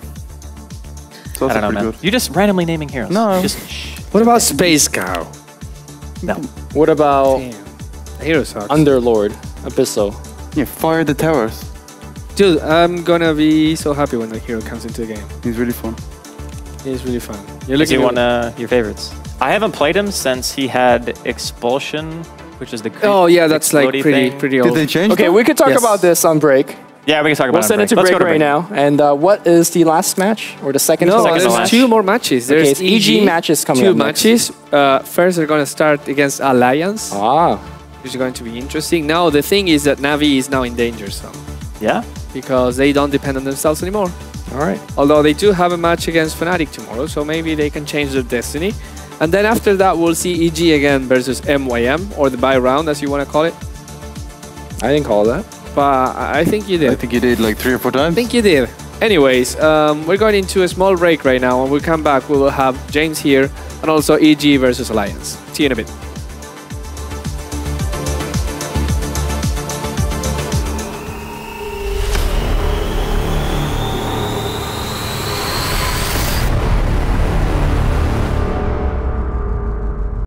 So I that's don't know, pretty man. good. You're just randomly naming heroes. No. Just What about Space Cow? no. What about Damn. The hero sucks. Underlord, Abyssal? Yeah, fire the towers. Dude, I'm gonna be so happy when the hero comes into the game. He's really fun. It's really fun. You're Is he looking one of your favorites? I haven't played him since he had Expulsion, which is the creep Oh yeah, that's like explodey pretty thing. pretty Did old. they change Okay, that? we could talk Yes. about this on break. Yeah, we can talk about We'll it. send it to Let's break go to right now. And uh, what is the last match or the second? No, to last Second to there's last. two more matches. There's Okay, it's E G matches coming Two up next. matches. Uh, first, they're going to start against Alliance, Ah, which is going to be interesting. Now, the thing is that Navi is now in danger zone Yeah. because they don't depend on themselves anymore. all right. Although they do have a match against Fnatic tomorrow, so maybe they can change their destiny. And then after that, we'll see E G again versus M Y M, or the bye round, as you want to call it. I didn't call that. But I I think you did. I think you did like three or four times. I think you did. Anyways, um, we're going into a small break right now. When we come back, we will have James here and also E G versus Alliance. See you in a bit.